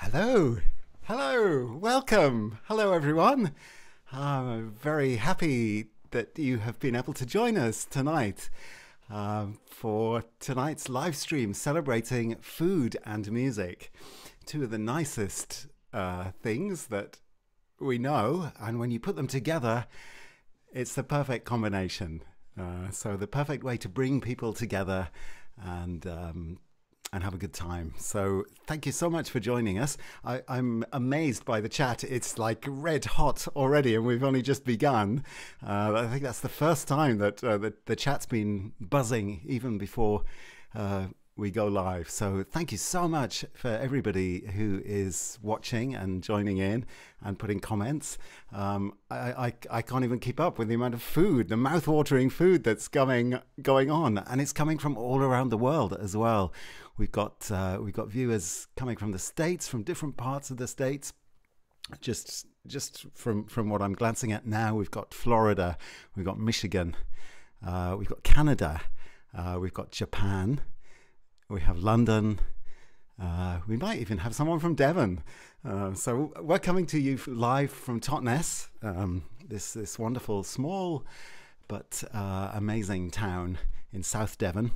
Hello, hello, welcome. Hello, everyone. I'm very happy that you have been able to join us tonight for tonight's live stream celebrating food and music. Two of the nicest things that we know, and when you put them together, it's the perfect combination. So the perfect way to bring people together and have a good time. So thank you so much for joining us. I'm amazed by the chat. It's like red hot already, and we've only just begun. I think that's the first time that the chat's been buzzing even before we go live. So thank you so much for everybody who is watching and joining in and putting comments. I can't even keep up with the amount of food, the mouth-watering food that's going on, and it's coming from all around the world as well. We've got viewers coming from the States, from different parts of the States. Just from what I'm glancing at now, we've got Florida, we've got Michigan, we've got Canada, we've got Japan. We have London. We might even have someone from Devon. So we're coming to you live from Totnes, this wonderful, small but amazing town in South Devon.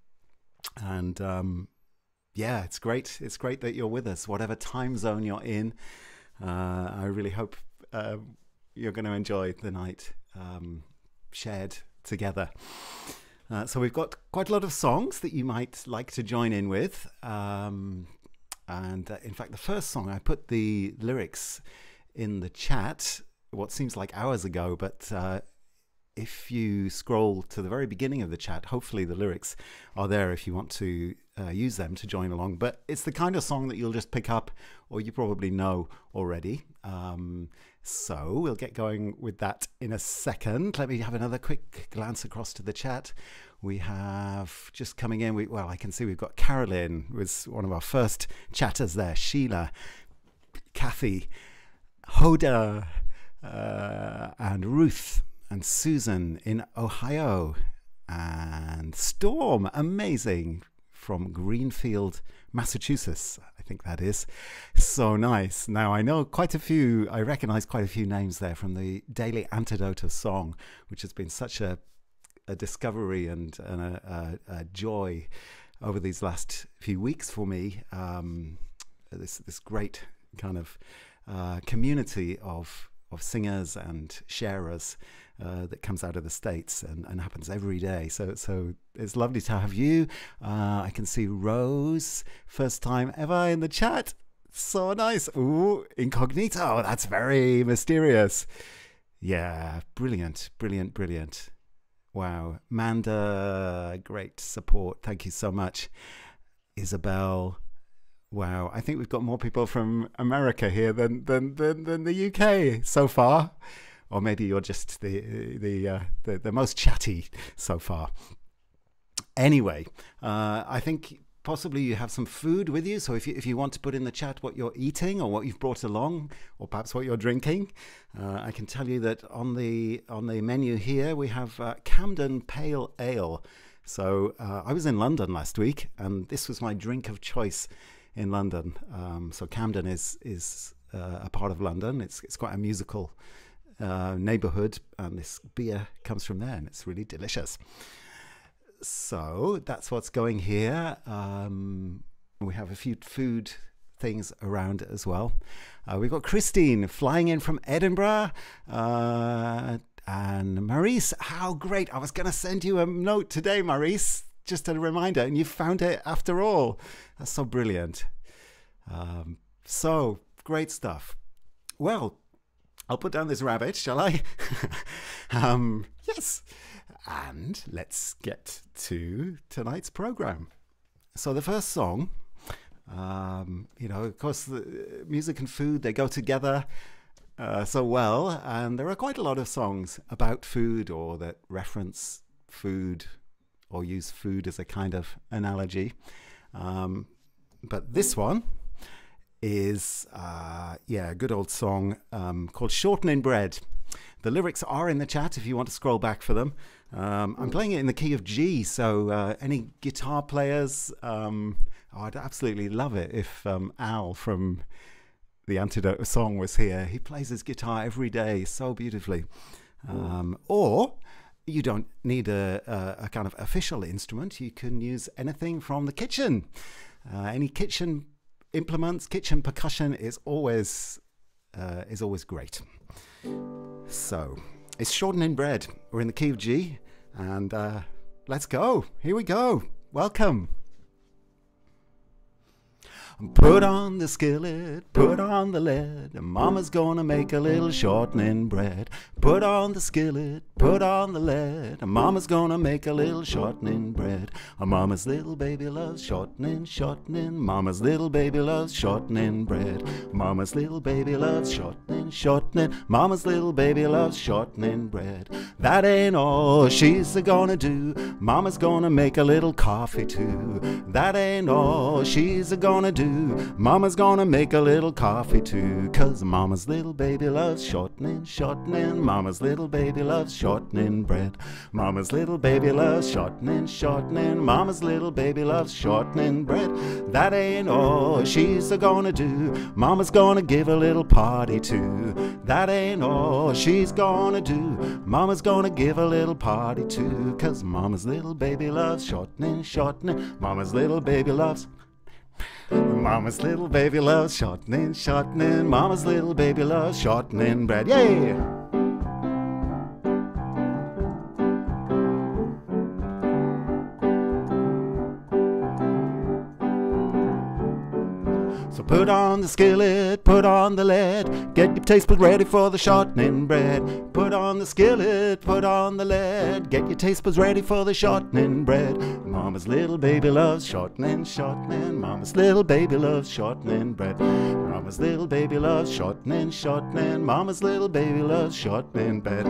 And yeah, it's great. It's great that you're with us, whatever time zone you're in. I really hope you're going to enjoy the night shared together. So we've got quite a lot of songs that you might like to join in with. And in fact, the first song, I put the lyrics in the chat, what seems like hours ago, but if you scroll to the very beginning of the chat, hopefully the lyrics are there if you want to use them to join along. But it's the kind of song that you'll just pick up, or you probably know already. So we'll get going with that in a second. Let me have another quick glance across to the chat. We have just coming in, well, I can see we've got Carolyn, was one of our first chatters there, Sheila, Kathy, Hoda, and Ruth, and Susan in Ohio, and Storm, amazing, from Greenfield, Massachusetts, I think that is. So nice. Now I know I recognize quite a few names there from the Daily Antidote of Song, which has been such a discovery and a joy over these last few weeks for me. This great kind of community of singers and sharers that comes out of the States and happens every day. So it's lovely to have you. I can see Rose, first time ever in the chat. So nice. Ooh, incognito. That's very mysterious. Yeah, brilliant, brilliant, brilliant. Wow. Manda, great support. Thank you so much. Isabel. Wow, I think we've got more people from America here than the UK so far, or maybe you're just the most chatty so far. Anyway, I think possibly you have some food with you, so if you want to put in the chat what you're eating or what you've brought along, or perhaps what you're drinking, I can tell you that on the menu here we have Camden Pale Ale. So I was in London last week, and this was my drink of choice in London. So Camden is a part of London. It's quite a musical neighborhood, and this beer comes from there, and it's really delicious. So that's what's going here. We have a few food things around as well. We've got Christine flying in from Edinburgh, and Maurice, how great. I was going to send you a note today, Maurice, just a reminder, and you found it after all. That's so brilliant. So great stuff. Well, I'll put down this rabbit, shall I? Yes. And let's get to tonight's program. So the first song, of course, the music and food, they go together so well. And there are quite a lot of songs about food or that reference food or use food as a kind of analogy. But this one is, a good old song called Shortening Bread. The lyrics are in the chat if you want to scroll back for them. I'm playing it in the key of G, so any guitar players Oh, I'd absolutely love it if Al from The Antidote song was here. He plays his guitar every day so beautifully. Or you don't need a kind of official instrument. You can use anything from the kitchen. Any kitchen implements, kitchen percussion is always great. So it's shortening bread. We're in the key of G, and let's go. Here we go. Welcome. Put on the skillet, put on the lead, Mama's gonna make a little shortening bread. Put on the skillet, put on the lead, Mama's gonna make a little shortening bread. Mama's little baby loves shortening, shortening. Mama's little baby loves shortening bread. Mama's little baby loves shortening, shortening. Mama's little baby loves shortening bread. That ain't all she's gonna do, Mama's gonna make a little coffee too. That ain't all she's gonna do, Mama's gonna make a little coffee too. 'Cause Mama's little baby loves shortening, shortening. Mama's little baby loves shortening bread. Mama's little baby loves shortening, shortening. Mama's little baby loves shortening bread. That ain't all she's gonna do, Mama's gonna give a little party too. That ain't all she's gonna do, Mama's gonna give a little party too. 'Cause Mama's little baby loves shortening, shortening. Mama's little baby loves Mama's little baby loves shortening, shortening. Mama's little baby loves shortening bread. Yay! So put on the skillet, put on the lead, get your taste buds ready for the shortening bread. Put on the skillet, put on the lead, get your taste buds ready for the shortening bread. Mama's little baby loves shortening, shortening. Mama's little baby loves shortening bread. Mama's little baby loves shortening, shortening. Mama's little baby loves shortening bread.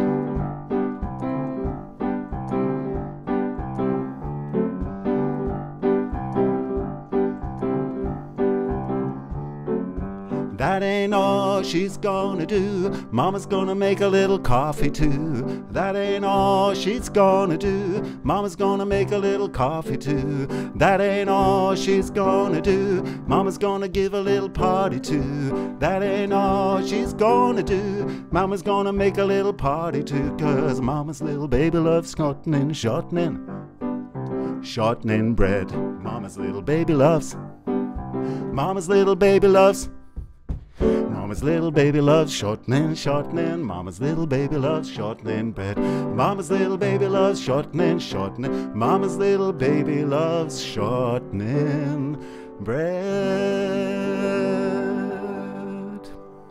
That ain't all she's gonna do, Mama's gonna make a little coffee too. That ain't all she's gonna do, Mama's gonna make a little coffee too. That ain't all she's gonna do, Mama's gonna give a little party too. That ain't all she's gonna do, Mama's gonna make a little party too. 'Cause Mama's little baby loves shortening, shortening, shortening bread. Mama's little baby loves, Mama's little baby loves, Mama's little baby loves shortening, shortening. Mama's little baby loves shortening bread. Mama's little baby loves shortening, shortening. Mama's little baby loves shortening bread.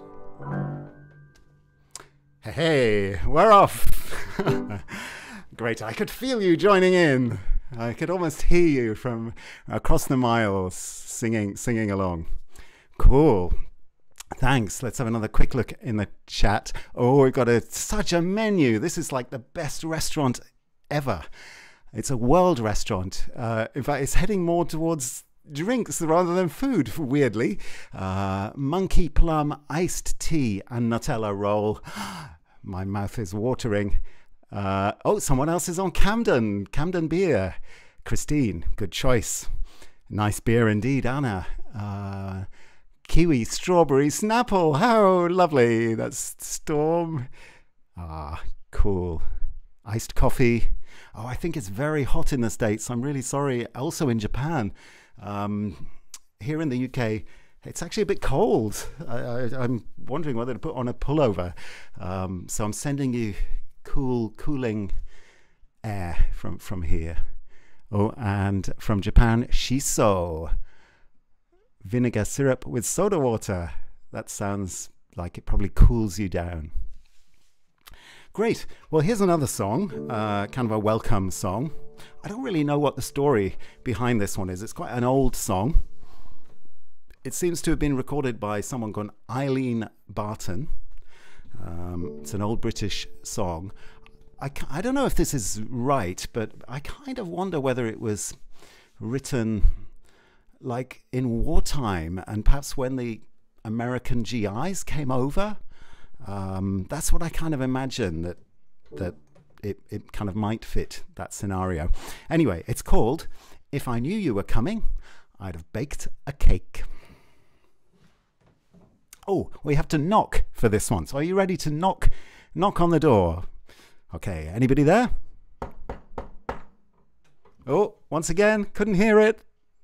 Hey, we're off. Great, I could feel you joining in. I could almost hear you from across the miles singing along. Cool. Thanks. Let's have another quick look in the chat. Oh, we've got such a menu. This is like the best restaurant ever. It's a world restaurant. In fact, it's heading more towards drinks rather than food, weirdly. Monkey plum iced tea and Nutella roll. My mouth is watering. Oh, someone else is on Camden. Camden beer. Christine, good choice. Nice beer indeed, Anna. Kiwi, strawberry, Snapple. How lovely. That's Storm. Ah, cool. Iced coffee. Oh, I think it's very hot in the States. I'm really sorry. Also in Japan. Here in the UK, it's actually a bit cold. I'm wondering whether to put on a pullover. So I'm sending you cooling air from here. Oh, and from Japan, shiso. Vinegar syrup with soda water. That sounds like it probably cools you down. Great. Well, here's another song, kind of a welcome song. I don't really know what the story behind this one is. It's quite an old song. It seems to have been recorded by someone called Eileen Barton. It's an old British song. I don't know if this is right, but I kind of wonder whether it was written like in wartime and perhaps when the American GIs came over. That's what I kind of imagine that it kind of might fit that scenario. Anyway, it's called If I Knew You Were Coming, I'd have baked a cake. Oh, we have to knock for this one. So are you ready to knock on the door? Okay, anybody there? Oh, once again, couldn't hear it.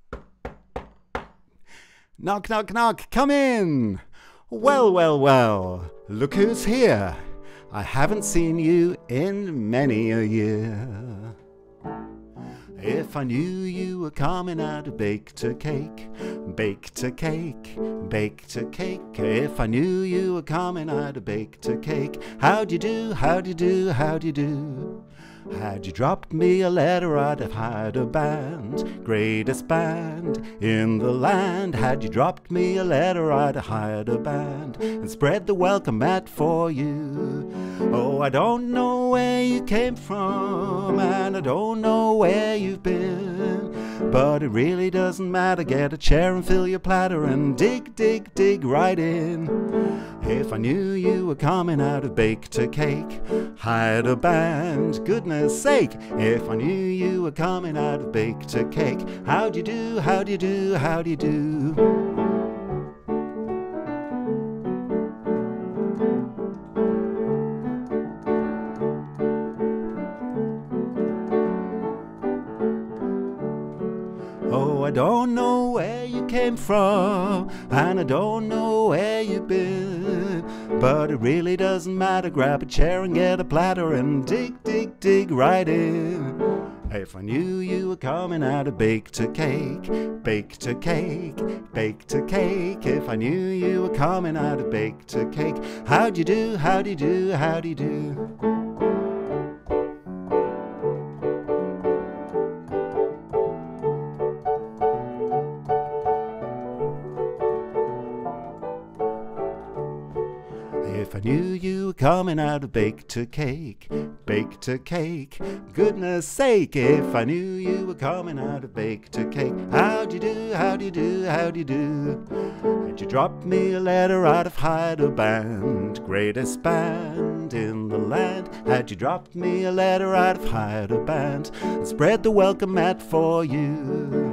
Knock, knock, knock, come in. Well, well, well, look who's here. I haven't seen you in many a year. If I knew you were coming, I'd have baked a cake, baked a cake, baked a cake. If I knew you were coming, I'd have baked a cake. How'd you do, how'd you do, how'd you do? Had you dropped me a letter, I'd have hired a band, greatest band in the land. Had you dropped me a letter, I'd have hired a band and spread the welcome mat for you. Oh, I don't know where you came from, and I don't know where you've been, but it really doesn't matter. Get a chair and fill your platter and dig, dig, dig right in. If I knew you were coming, I'd have baked a cake, hired a band, goodness sake. If I knew you were coming, I'd have baked a cake. How'd you do, how'd you do, how'd you do? Oh, I don't know where you came from, and I don't know where you've been, but it really doesn't matter. Grab a chair and get a platter and dig, dig, dig right in. If I knew you were coming, I'd have baked a cake, baked a cake, baked a cake. If I knew you were coming, I'd have baked a cake. How'd you do, how'd you do, how'd you do? If I knew you were coming, I'd have baked a cake, baked a cake. Goodness sake, if I knew you were coming, I'd have baked a cake. How'd you do, how'd you do, how'd you do? Had you dropped me a letter, I'd have hired a band, greatest band in the land. Had you dropped me a letter, I'd have hired a band and spread the welcome mat for you.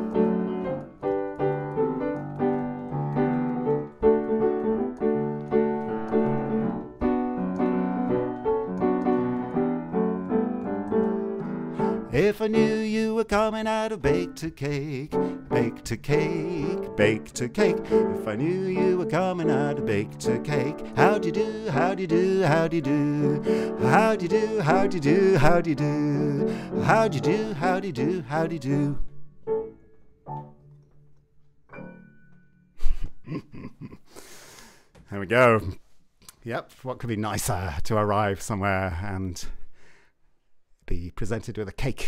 If I knew you were coming, I'd have baked a cake, baked a cake, baked a cake. If I knew you were coming, I'd have baked a cake. How'd you do, how'd you do, how'd you do? How'd you do, how'd you do, how'd you do? How'd you do, how'd you do, how'd you do? There we go. Yep, what could be nicer to arrive somewhere and be presented with a cake.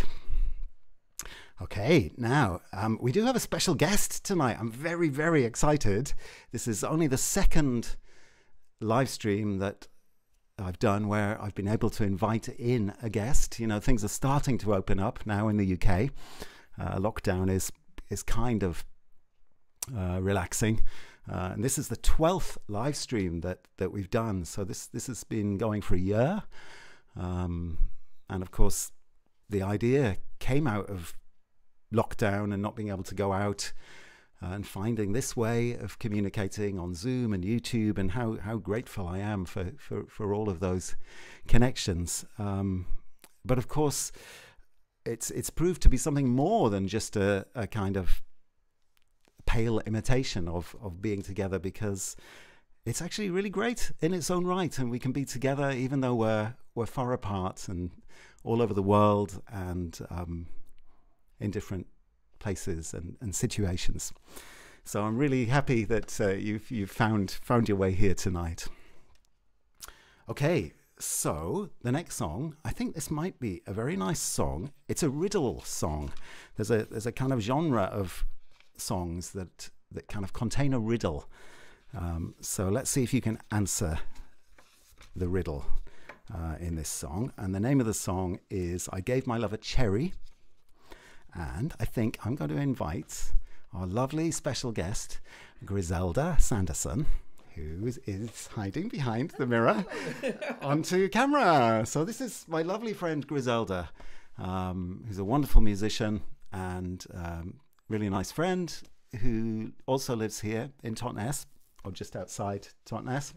Okay, now we do have a special guest tonight. I'm very, very excited. This is only the second live stream that I've done where I've been able to invite in a guest. You know, things are starting to open up now in the UK. Lockdown is kind of relaxing. And this is the 12th live stream that we've done. So this has been going for a year. And of course, the idea came out of lockdown and not being able to go out and finding this way of communicating on Zoom and YouTube, and how grateful I am for all of those connections. But of course, it's proved to be something more than just a kind of pale imitation of being together, because it's actually really great in its own right, and we can be together even though we're far apart and all over the world and in different places and situations. So I'm really happy that you've found your way here tonight. Okay, so the next song, I think this might be a very nice song. It's a riddle song. There's a kind of genre of songs that kind of contain a riddle. So let's see if you can answer the riddle in this song. And the name of the song is I Gave My Love a Cherry. And I think I'm going to invite our lovely special guest, Griselda Sanderson, who is hiding behind the mirror, onto camera. So this is my lovely friend Griselda, who's a wonderful musician and really nice friend. who also lives here in Totnes, or just outside Totnes.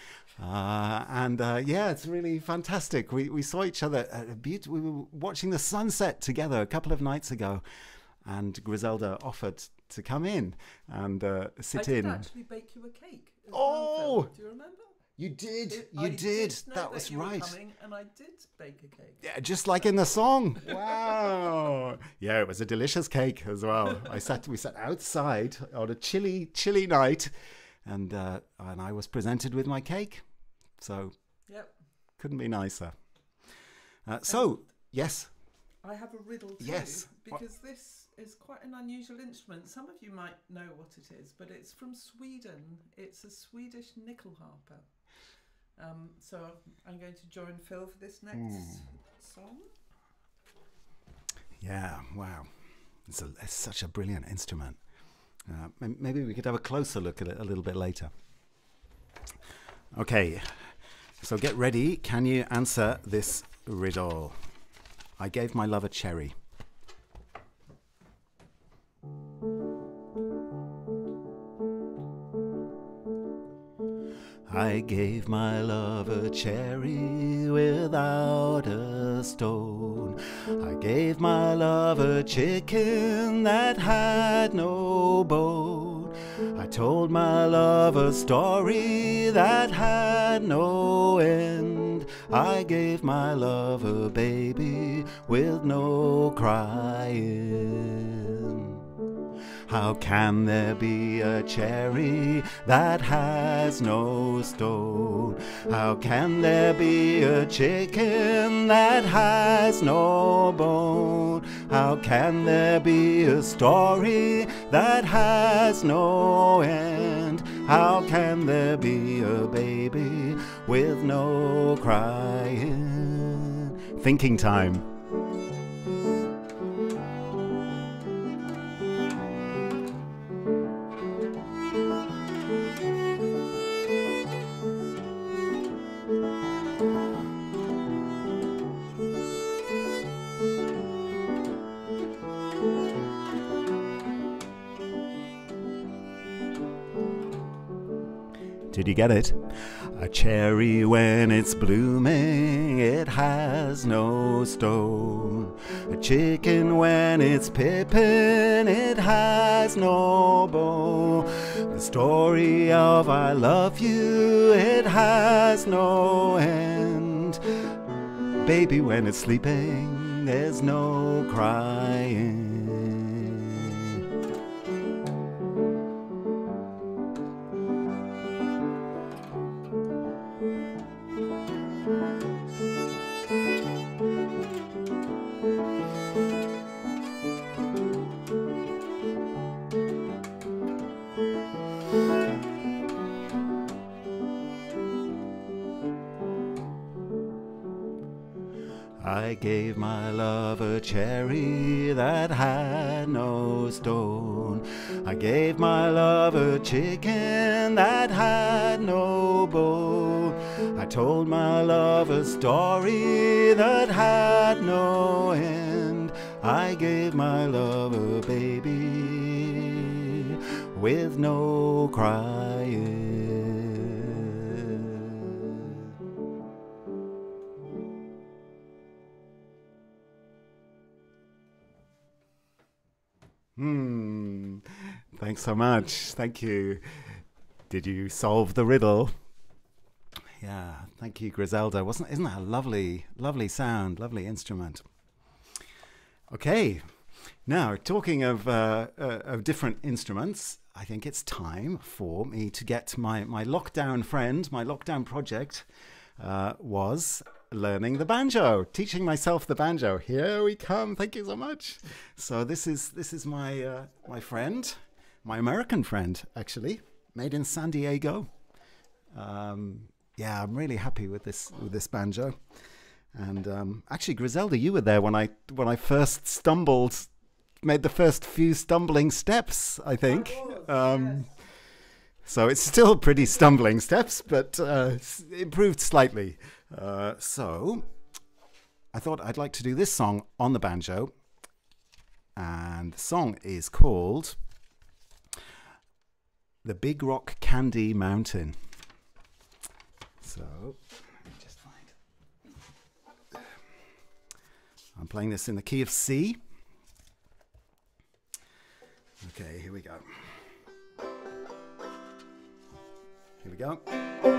Yeah, it's really fantastic. We saw each other at we were watching the sunset together a couple of nights ago, and Griselda offered to come in and sit in. I did actually bake you a cake. Oh! Do you remember? You did. I did. Know that was you right. Were coming, and I did bake a cake. Yeah, just like in the song. Wow. Yeah, it was a delicious cake as well. We sat outside on a chilly night, and I was presented with my cake. So, yep, couldn't be nicer. Yes. I have a riddle too. Yes. Because this is quite an unusual instrument. Some of you might know what it is, but it's from Sweden. It's a Swedish nickel harper. So I'm going to join Phil for this next song. Yeah, wow. It's such a brilliant instrument. Maybe we could have a closer look at it a little bit later. Okay, so get ready. Can you answer this riddle? I gave my love a cherry. I gave my love a cherry without a stone. I gave my love a chicken that had no bone. I told my love a story that had no end. I gave my love a baby with no crying. How can there be a cherry that has no stone? How can there be a chicken that has no bone? How can there be a story that has no end? How can there be a baby with no crying? Thinking time. Did you get it? A cherry when it's blooming, it has no stone. A chicken when it's pippin', it has no bone. The story of I love you, it has no end. Baby when it's sleeping, there's no crying. I gave my love a cherry that had no stone. I gave my love a chicken that had no bone. I told my love a story that had no end. I gave my love a baby with no crying. Thanks so much. Thank you. Did you solve the riddle? Yeah, thank you, Griselda. Isn't that a lovely sound, lovely instrument? Okay, now talking of different instruments, I think it's time for me to get my lockdown friend, my lockdown project was learning the banjo, teaching myself the banjo. Here we come. Thank you so much. So this is my my friend, my American friend, actually, made in San Diego. Yeah, I'm really happy with this banjo. And actually, Griselda, you were there when I first stumbled, made the first few stumbling steps, I think. Yes. So it's still pretty stumbling steps, but improved slightly. So I thought I'd like to do this song on the banjo. And the song is called the Big Rock Candy Mountain. So, let me just find. I'm playing this in the key of C. Okay, here we go. Here we go.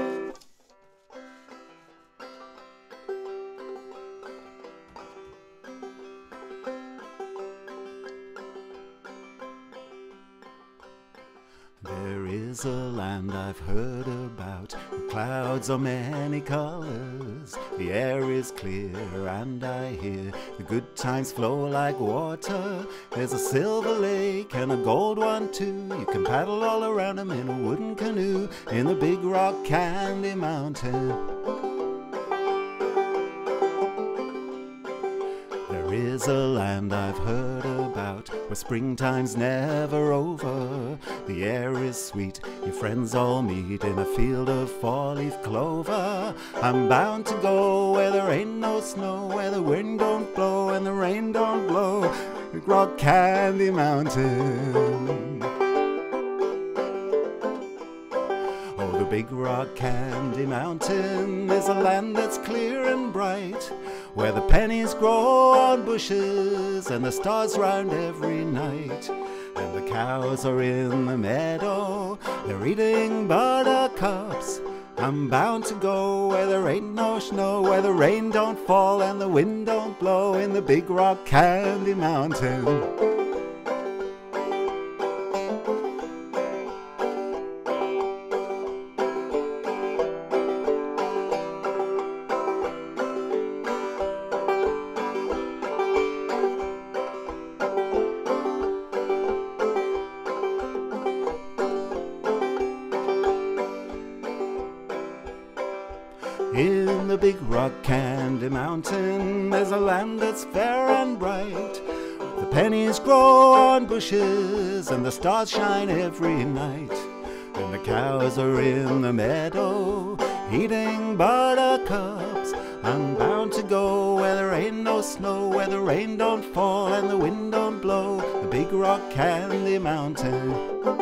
There is a land I've heard about, the clouds are many colors, the air is clear and I hear the good times flow like water. There's a silver lake and a gold one too, you can paddle all around them in a wooden canoe in the Big Rock Candy Mountain. There is a land I've heard about, where springtime's never over. The air is sweet, your friends all meet in a field of four-leaf clover. I'm bound to go where there ain't no snow, where the wind don't blow and the rain don't blow. Big Rock Candy Mountain. Oh, the Big Rock Candy Mountain is a land that's clear and bright, where the pennies grow on bushes and the stars round every night. And the cows are in the meadow, they're eating buttercups. I'm bound to go where there ain't no snow, where the rain don't fall and the wind don't blow in the Big Rock Candy Mountain. In the Big Rock Candy Mountain, there's a land that's fair and bright. The pennies grow on bushes and the stars shine every night. And the cows are in the meadow, eating buttercups. I'm bound to go where there ain't no snow, where the rain don't fall and the wind don't blow. The Big Rock Candy Mountain.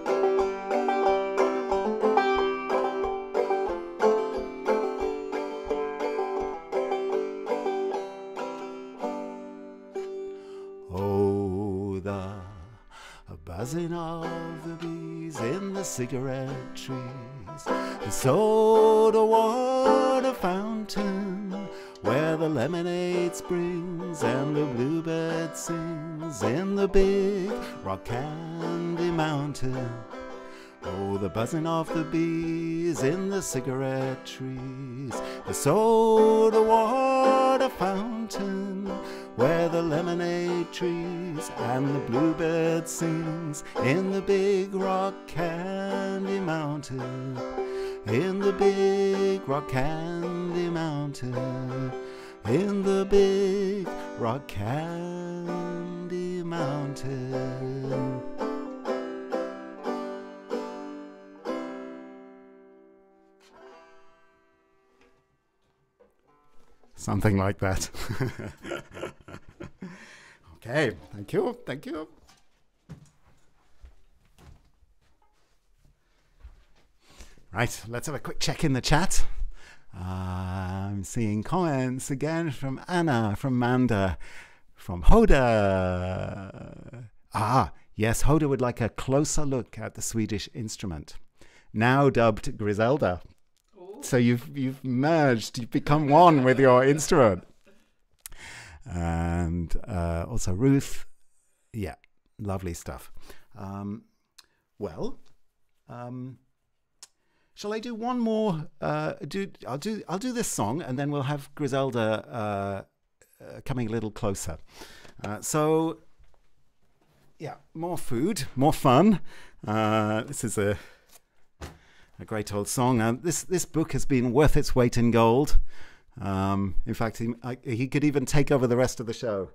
Oh, the buzzing of the bees in the cigarette trees, the soda water fountain, where the lemonade springs and the bluebird sings in the Big Rock Candy Mountain. Oh, the buzzing of the bees in the cigarette trees, the soda water fountain, where the lemonade trees and the bluebird sings in the Big Rock Candy Mountain. In the Big Rock Candy Mountain. In the Big Rock Candy Mountain. Something like that. Okay, thank you, thank you. Right, let's have a quick check in the chat. I'm seeing comments again from Anna, from Manda, from Hoda. Ah, yes, Hoda would like a closer look at the Swedish instrument, now dubbed Griselda. So you've merged, you've become one with your instrument. And also Ruth, yeah, lovely stuff. Shall I do one more? I'll do this song, and then we'll have Griselda coming a little closer. So yeah, more food, more fun. This is a great old song. This book has been worth its weight in gold. In fact, he could even take over the rest of the show.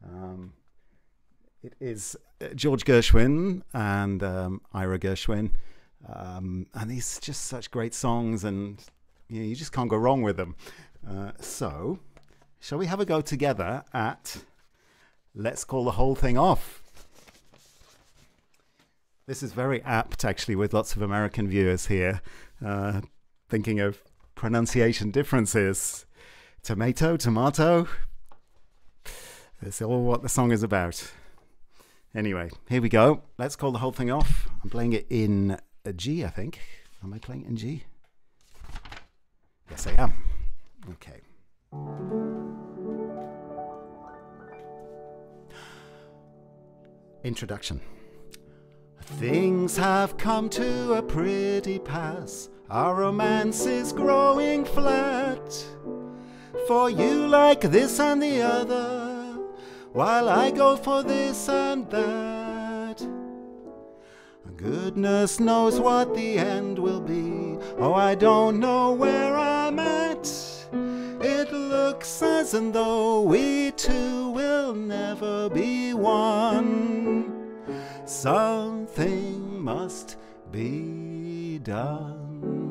It is George Gershwin and Ira Gershwin. And these are just such great songs, and you just can't go wrong with them. So, shall we have a go together at Let's Call the Whole Thing Off? This is very apt, actually, with lots of American viewers here, thinking of pronunciation differences. Tomato, tomato. That's all what the song is about. Anyway, here we go. Let's call the whole thing off. I'm playing it in a G, I think. Am I playing it in G? Yes, I am. Okay. Introduction. Things have come to a pretty pass. Our romance is growing flat. For you like this and the other, while I go for this and that. Goodness knows what the end will be. Oh, I don't know where I'm at. It looks as though we two will never be one. Something must be done.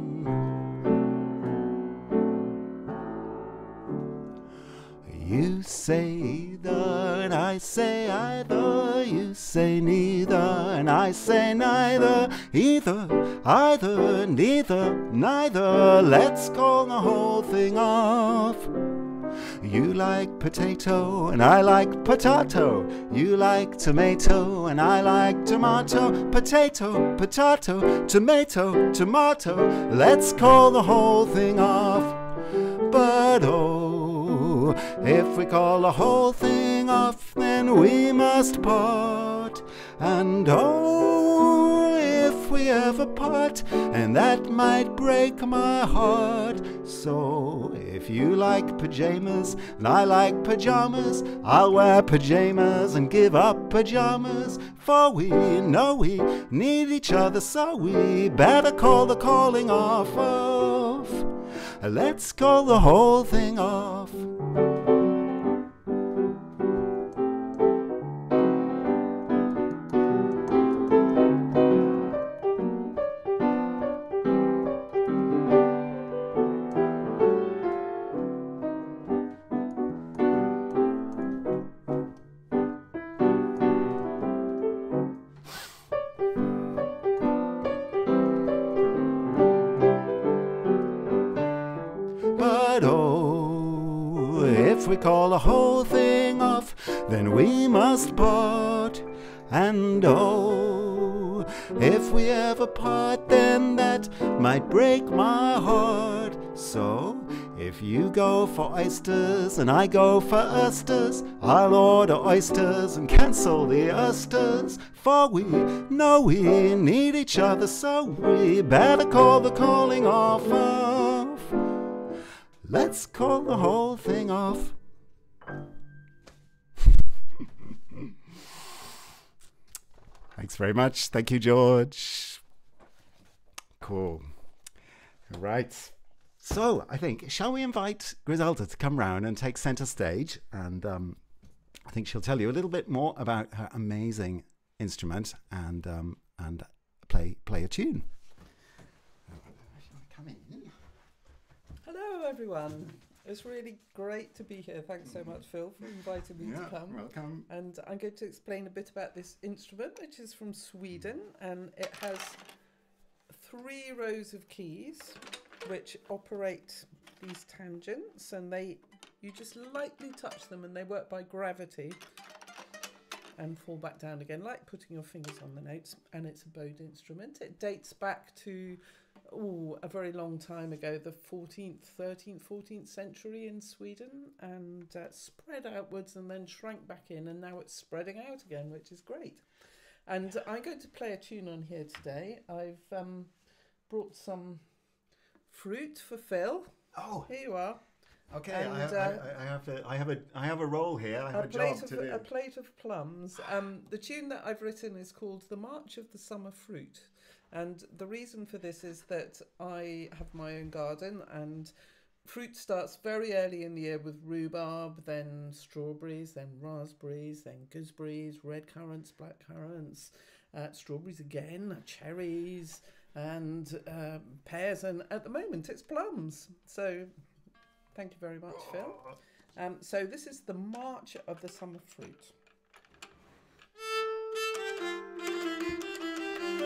You say either and I say either. You say neither and I say neither. Either, either, neither, neither. Let's call the whole thing off. You like potato and I like potato. You like tomato and I like tomato. Potato, potato, tomato, tomato. Let's call the whole thing off. But oh, if we call the whole thing off, then we must part. And oh, if we ever part, and that might break my heart. So if you like pajamas and I like pajamas, I'll wear pajamas and give up pajamas. For we know we need each other, so we better call the calling off. Let's call the whole thing off. But oh, if we call the whole thing off, then we must part. And oh, if we ever part, then that might break my heart. So if you go for oysters and I go for oysters, I'll order oysters and cancel the oysters. For we know we need each other, so we better call the calling off. Let's call the whole thing off. Thanks very much. Thank you, George. Cool. Right. So, I think, shall we invite Griselda to come round and take centre stage? And I think she'll tell you a little bit more about her amazing instrument and play a tune. Come in. Hello, everyone. It's really great to be here. Thanks so much, Phil, for inviting me to come. Welcome. And I'm going to explain a bit about this instrument, which is from Sweden, and it has 3 rows of keys which operate these tangents, and you just lightly touch them and they work by gravity and fall back down again, like putting your fingers on the notes. And it's a bowed instrument. It dates back to a very long time ago, the 14th century in Sweden, and spread outwards and then shrank back in, and now it's spreading out again, which is great. And I'm going to play a tune on here today. I've brought some fruit for Phil. Oh, here you are. Okay, and, I have a role here. I have a job to do. A plate of plums. The tune that I've written is called "The March of the Summer Fruit." And the reason for this is that I have my own garden, and fruit starts very early in the year with rhubarb, then strawberries, then raspberries, then gooseberries, red currants, black currants, strawberries again, cherries, and pears, and at the moment it's plums. So thank you very much, Phil. So this is the March of the Summer Fruit.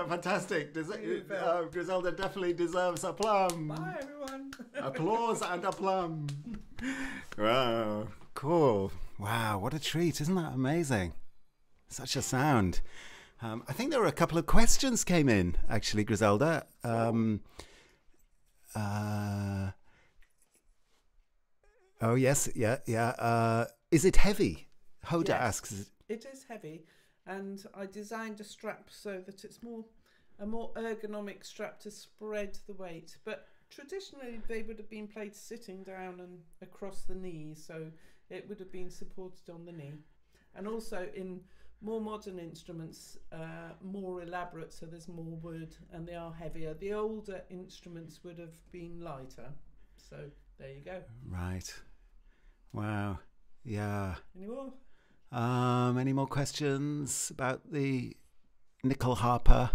Fantastic. Griselda definitely deserves a plum. Bye, everyone. Applause and a plum. Wow, cool. Wow, what a treat. Isn't that amazing? Such a sound. I think there were a couple of questions came in, actually, Griselda. Oh, yes. Yeah. Is it heavy? Hoda asks. It is heavy. And I designed a strap so that it's a more ergonomic strap to spread the weight. But traditionally, they would have been played sitting down and across the knee, so it would have been supported on the knee. And also in more modern instruments, more elaborate, so there's more wood and they are heavier. The older instruments would have been lighter. So there you go. Right. Wow. Yeah. Any more? Any more questions about the nickel harper?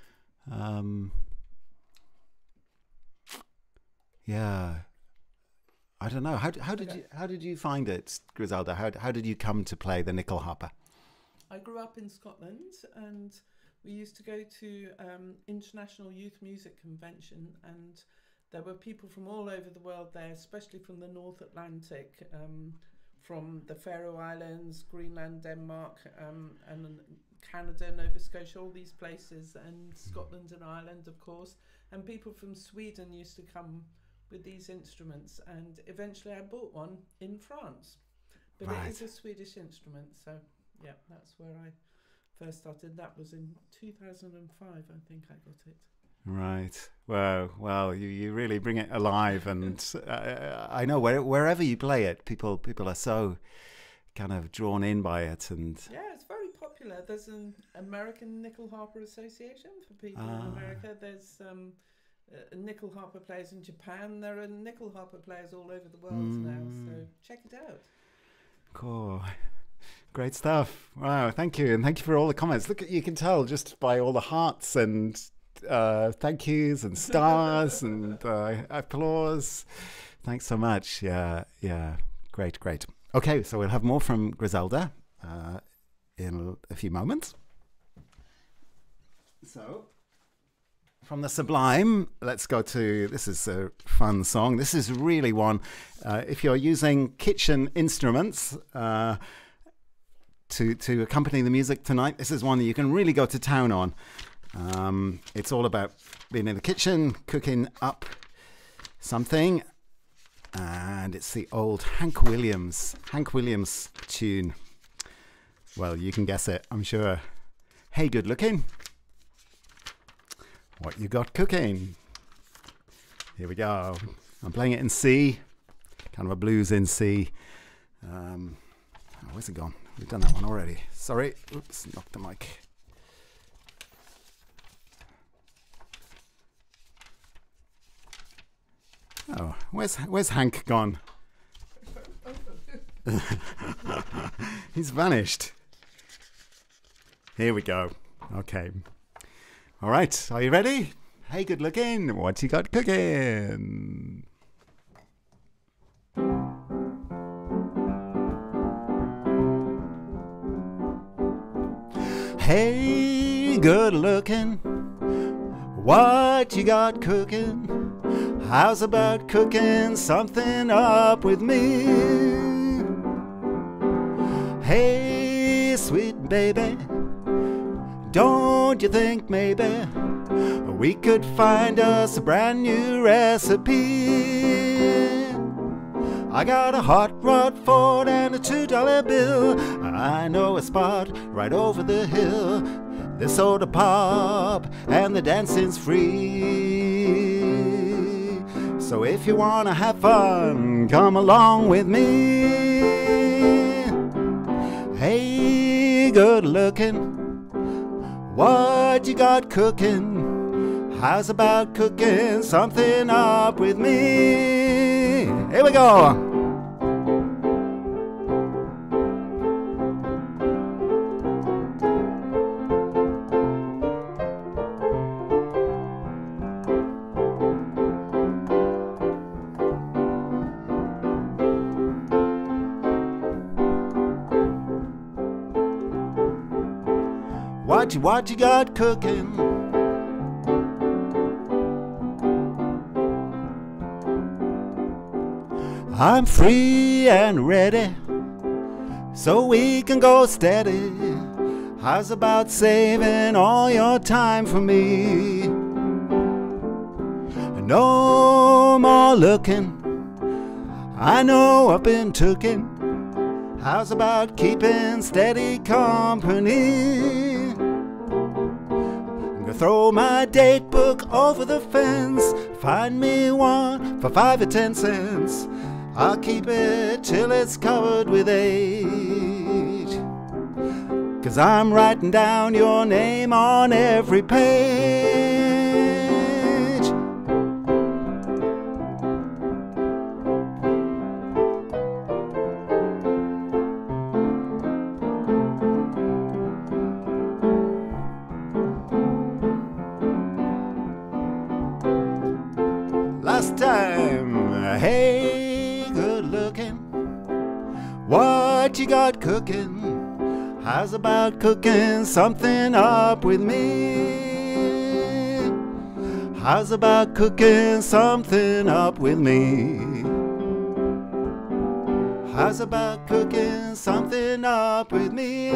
Yeah. I don't know. How did you find it, Griselda? How did you come to play the nickel harper? I grew up in Scotland, and we used to go to International Youth Music Convention, and there were people from all over the world there, especially from the North Atlantic, from the Faroe Islands, Greenland, Denmark, and Canada, Nova Scotia, all these places, and Scotland and Ireland, of course. And people from Sweden used to come with these instruments, and eventually I bought one in France. But Right. it is a Swedish instrument, so yeah, that's where I first started. That was in 2005, I think I got it. Right. Well, you really bring it alive, and I know wherever you play it, people are so kind of drawn in by it, and Yeah, it's very popular. There's an American Nickel Harper Association for people in America. There's nickel harper players in Japan. There are nickel harper players all over the world now, so check it out. cool. Great stuff. Wow, thank you, and thank you for all the comments. Look, you can tell just by all the hearts and thank yous and stars and applause. Thanks so much. Yeah, great. Okay, so we'll have more from Griselda in a few moments. So, from the Sublime, let's go to, this is a fun song. This is really one, if you're using kitchen instruments to accompany the music tonight, this is one that you can really go to town on. It's all about being in the kitchen, cooking up something, and it's the old Hank Williams tune. Well, you can guess it, I'm sure. Hey, good looking. What you got cooking? Here we go. I'm playing it in C, kind of a blues in C. Where's it gone? We've done that one already. Sorry, oops, knocked the mic. Oh, where's Hank gone? He's vanished. Here we go. Okay. All right, are you ready? Hey, good looking. What you got cooking? Hey, good looking. What you got cooking? How's about cooking something up with me? Hey, sweet baby, don't you think maybe we could find us a brand new recipe? I got a hot rod Ford and a $2 bill. I know a spot right over the hill. There's soda pop and the dancing's free. So if you wanna have fun, come along with me. Hey, good looking. What you got cooking? How's about cooking something up with me? Here we go. What you got cooking? I'm free and ready, so we can go steady. How's about saving all your time for me? No more looking, I know I've been tooken. How's about keeping steady company? I'm gonna throw my date book over the fence, find me one for 5 or 10 cents. I'll keep it till it's covered with age, 'cause I'm writing down your name on every page. Last time, hey, good looking, what you got cooking? How's about cooking something up with me? How's about cooking something up with me? How's about cooking something up with me?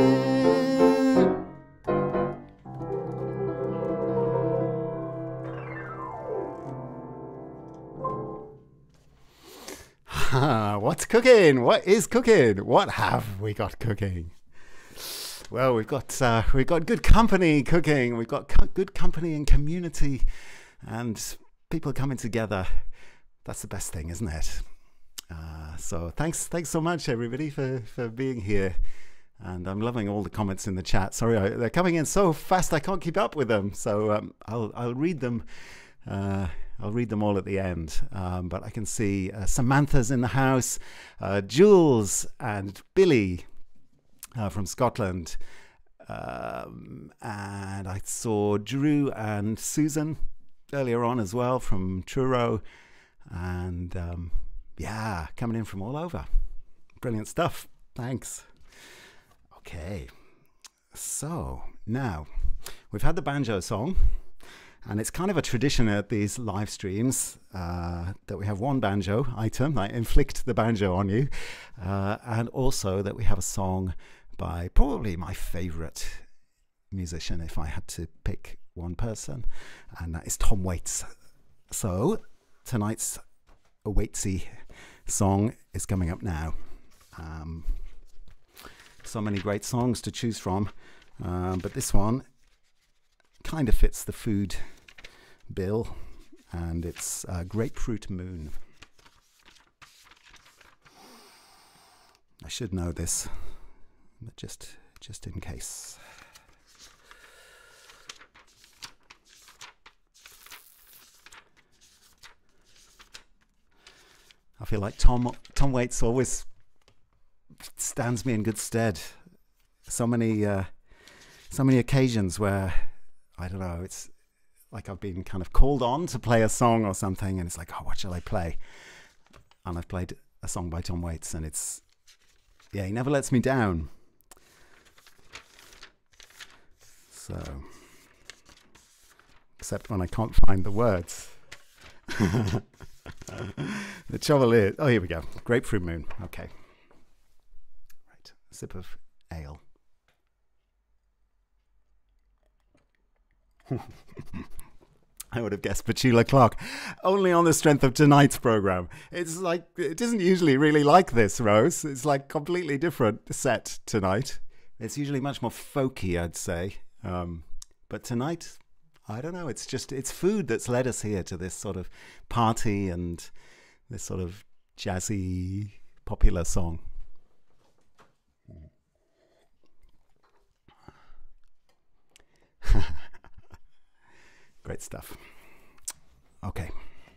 What's cooking? What is cooking? What have we got cooking? Well, we've got good company cooking. We've got good company and community, and people coming together. That's the best thing, isn't it? So thanks so much, everybody, for being here. And I'm loving all the comments in the chat. Sorry, they're coming in so fast I can't keep up with them. So I'll read them. I'll read them all at the end. But I can see Samantha's in the house, Jules and Billy from Scotland, and I saw Drew and Susan earlier on as well from Truro, and yeah, coming in from all over. Brilliant stuff. Thanks. Okay, so now we've had the banjo song, and it's kind of a tradition at these live streams that we have one banjo item. I inflict the banjo on you, and also that we have a song by probably my favorite musician, if I had to pick one person, and that is Tom Waits. So tonight's a Waitsy song is coming up now. So many great songs to choose from, but this one kind of fits the food bill, and it's Grapefruit Moon. I should know this, but just in case. I feel like Tom Waits always stands me in good stead. So many occasions where, I don't know, it's like I've been kind of called on to play a song or something, and it's like, oh, what shall I play? And I've played a song by Tom Waits, and it's, yeah, he never lets me down. So, except when I can't find the words. The trouble is, oh, here we go. Grapefruit Moon. Okay. Right. A sip of ale. I would have guessed Petula Clark only on the strength of tonight's program. It's like, it isn't usually really like this, Rose. It's like completely different set tonight. It's usually much more folky, I'd say. But tonight, I don't know. It's just, it's food that's led us here to this sort of party and this sort of jazzy, popular song. Great stuff. Okay.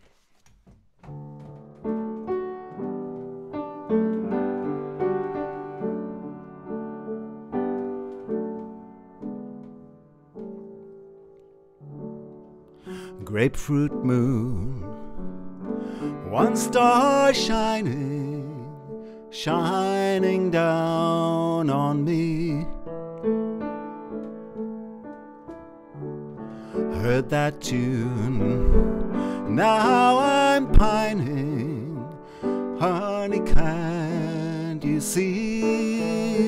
Grapefruit moon, one star shining, shining down on me. Heard that tune, now I'm pining, Honey, can't you see?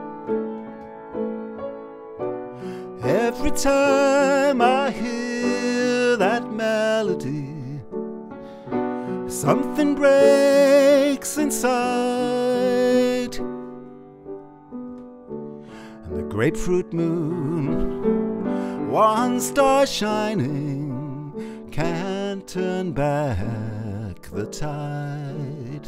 Every time I hear that melody, something breaks inside. And the grapefruit moon, one star shining, can't turn back the tide.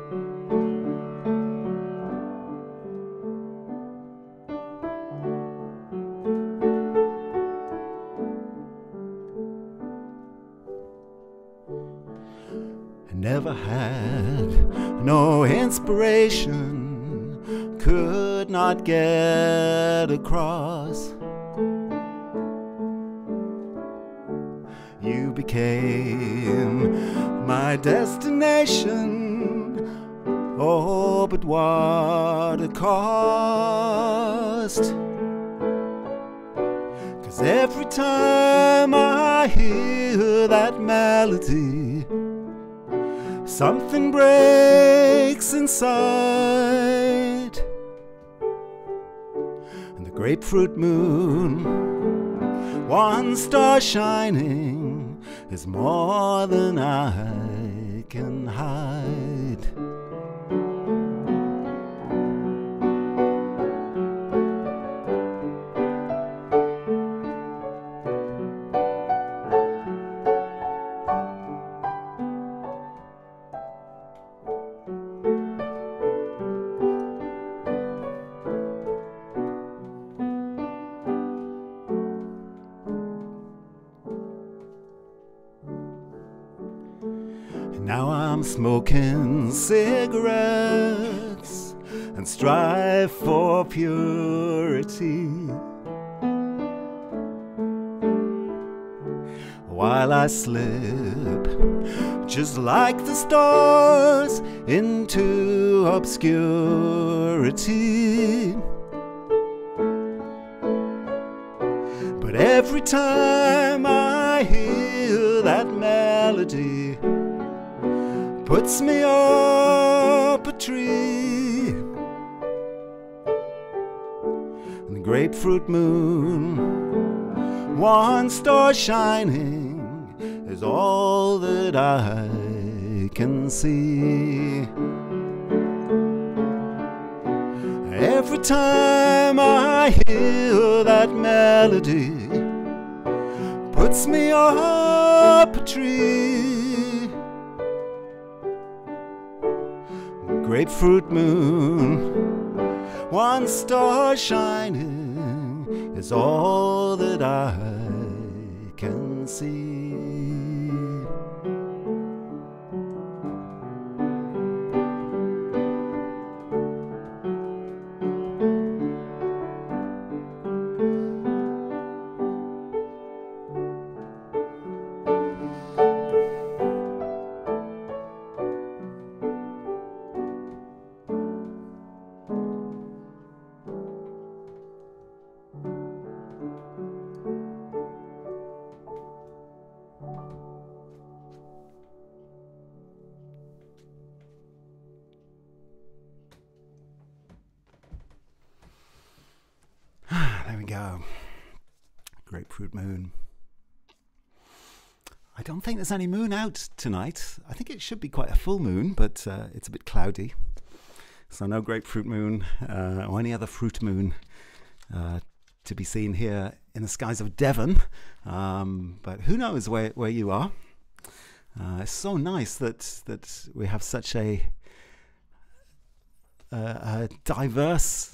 Never had no inspiration, could not get across. You became my destination, oh, but what a cost. 'Cause every time I hear that melody, something breaks inside. And the grapefruit moon, one star shining, is more than I can hide. Now I'm smoking cigarettes and strive for purity, while I slip, just like the stars, into obscurity. But every time I hear that melody, puts me up a tree. And the grapefruit moon, one star shining, is all that I can see. Every time I hear that melody, puts me up a tree. Grapefruit moon, one star shining, is all that I can see. There we go. Grapefruit moon. I don't think there's any moon out tonight. I think it should be quite a full moon, but it's a bit cloudy. So no grapefruit moon or any other fruit moon to be seen here in the skies of Devon. But who knows where you are. It's so nice that we have such a diverse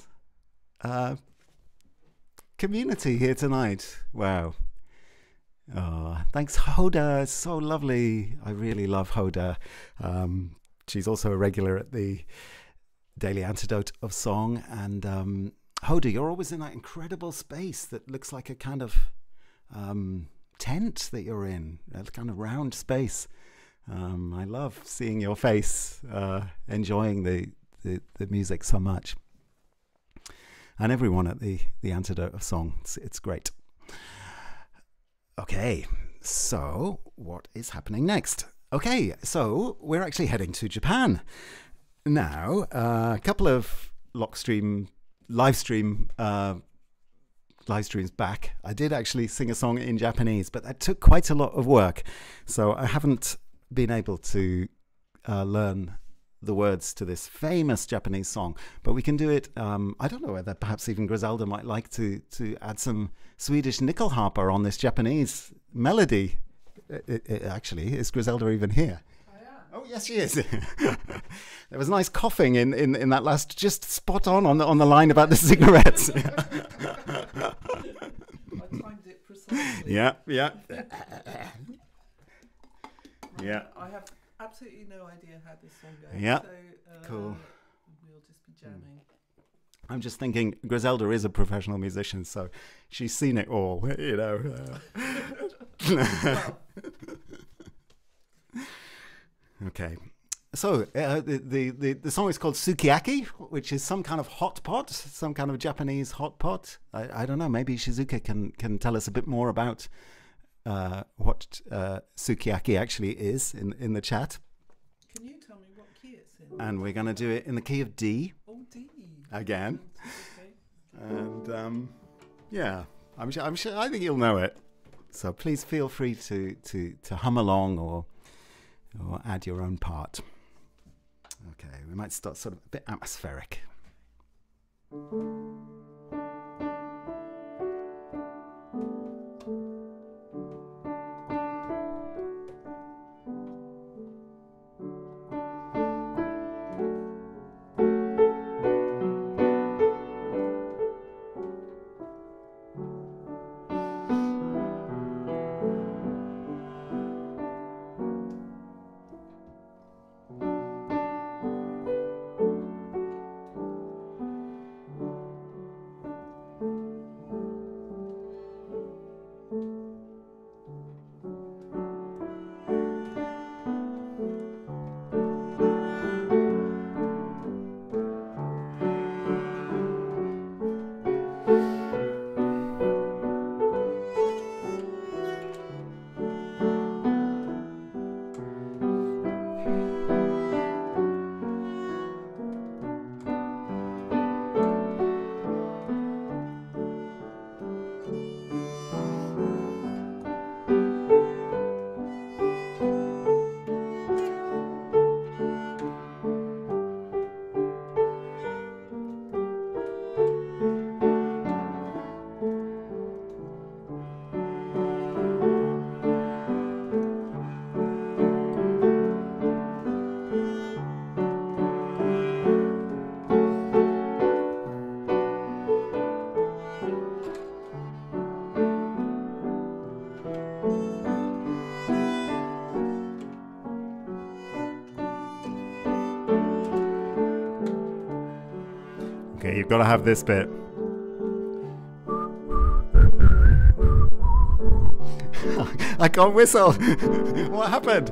community here tonight. Wow. Thanks, Hoda. It's so lovely. I really love Hoda. She's also a regular at the Daily Antidote of Song. And Hoda, you're always in that incredible space that looks like a kind of tent that you're in, a kind of round space. I love seeing your face, enjoying the music so much. And everyone at the Antidote of Song. It's great. Okay, so what is happening next? Okay, so we're actually heading to Japan now. A couple of live streams back, I did actually sing a song in Japanese, but that took quite a lot of work. So I haven't been able to learn the words to this famous Japanese song, but we can do it. I don't know whether perhaps even Griselda might like to add some Swedish nickel harper on this Japanese melody. Actually, is Griselda even here? Oh yes, she is. There was nice coughing in that last, just spot on the line about the cigarettes. I timed it precisely. Yeah. Yeah. I have absolutely no idea how this song goes. Yeah. So, Cool. We'll just be jamming. I'm just thinking Griselda is a professional musician, so she's seen it all, you know. Okay. So the song is called Sukiyaki, which is some kind of hot pot, some kind of Japanese hot pot. I don't know. Maybe Shizuka can tell us a bit more about what Sukiyaki actually is in the chat. Can you tell me what key it's in? And we're going to do it in the key of D. Oh, D. Again. Okay. And yeah, I'm sure. I think you'll know it. So please feel free to hum along or add your own part. Okay, we might start sort of a bit atmospheric. Okay, you've got to have this bit. I can't whistle. What happened?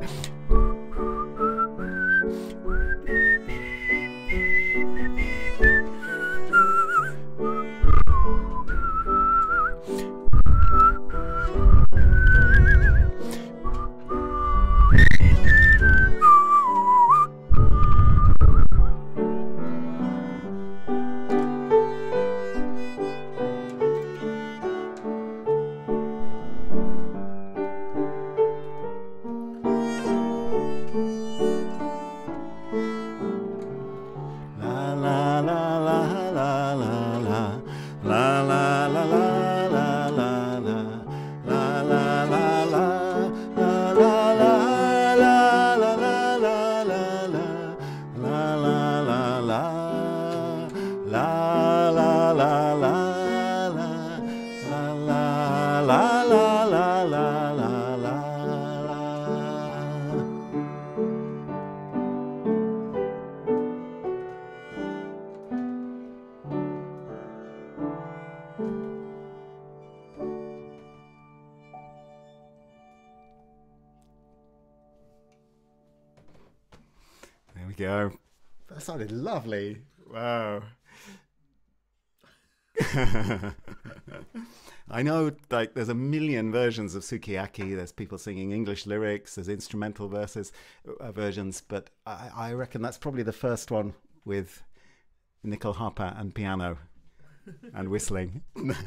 There we go. That sounded lovely. Wow. I know, like, there's a million versions of sukiyaki. There's people singing English lyrics. There's instrumental versions, but I reckon that's probably the first one with nickel harper and piano and whistling.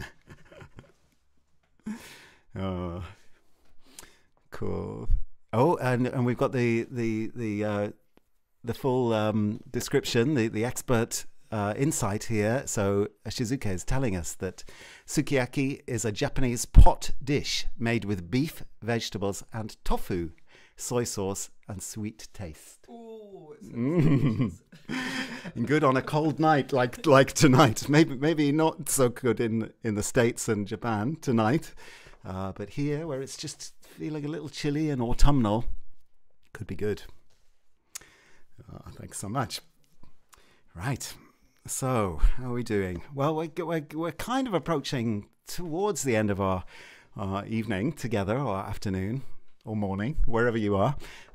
Oh, cool. Oh, and we've got the full description, the expert insight here. So Shizuke is telling us that sukiyaki is a Japanese pot dish made with beef, vegetables, and tofu, soy sauce, and sweet taste. Oh, it sounds Good on a cold night like tonight. Maybe not so good in the States and Japan tonight, but here, where it's just feeling a little chilly and autumnal, could be good. Thanks so much. Right. So, how are we doing? Well, we're kind of approaching towards the end of our evening together, or afternoon, or morning, wherever you are.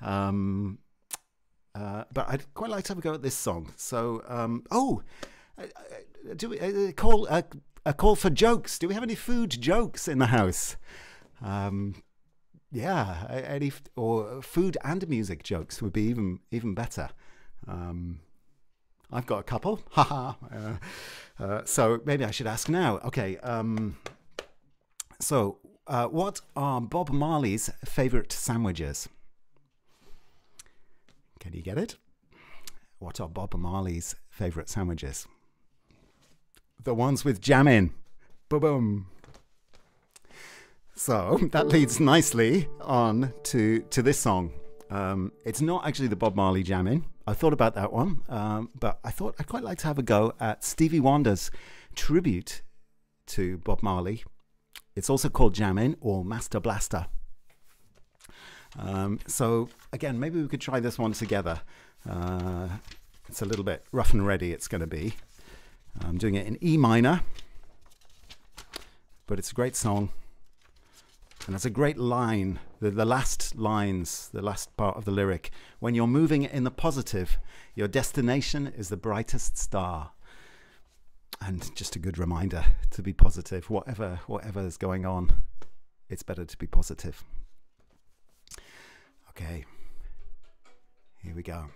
But I'd quite like to have a go at this song. So, do we a call for jokes? Do we have any food jokes in the house? Yeah, any or food and music jokes would be even better. I've got a couple. So maybe I should ask now. Okay. So what are Bob Marley's favourite sandwiches? Can you get it? What are Bob Marley's favourite sandwiches? The ones with jam in. Boom. So that leads nicely on to this song. It's not actually the Bob Marley Jammin'. I thought about that one, but I thought I'd quite like to have a go at Stevie Wonder's tribute to Bob Marley. It's also called Jammin' or Master Blaster. So again, maybe we could try this one together. It's a little bit rough and ready, it's going to be. I'm doing it in E minor, but it's a great song. And it's a great line, the last lines, the last part of the lyric. When you're moving in the positive, your destination is the brightest star. And just a good reminder to be positive. Whatever is going on, it's better to be positive. Okay, here we go.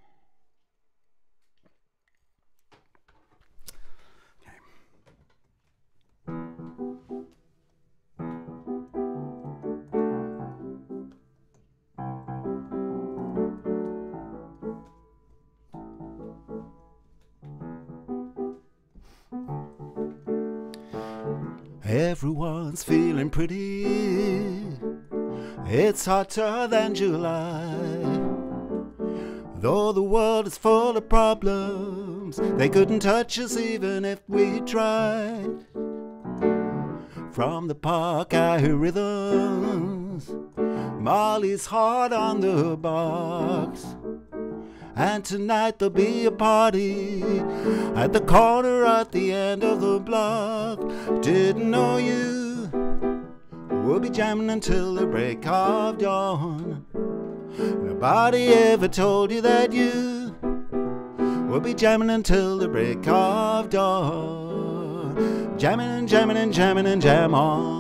Everyone's feeling pretty. It's hotter than July. Though the world is full of problems, they couldn't touch us even if we tried. From the park I hear rhythms, Molly's hard on the box. And tonight there'll be a party at the corner at the end of the block. Didn't know you would be jamming until the break of dawn. Nobody ever told you that you would be jamming until the break of dawn. Jamming and jamming and jamming and jam on.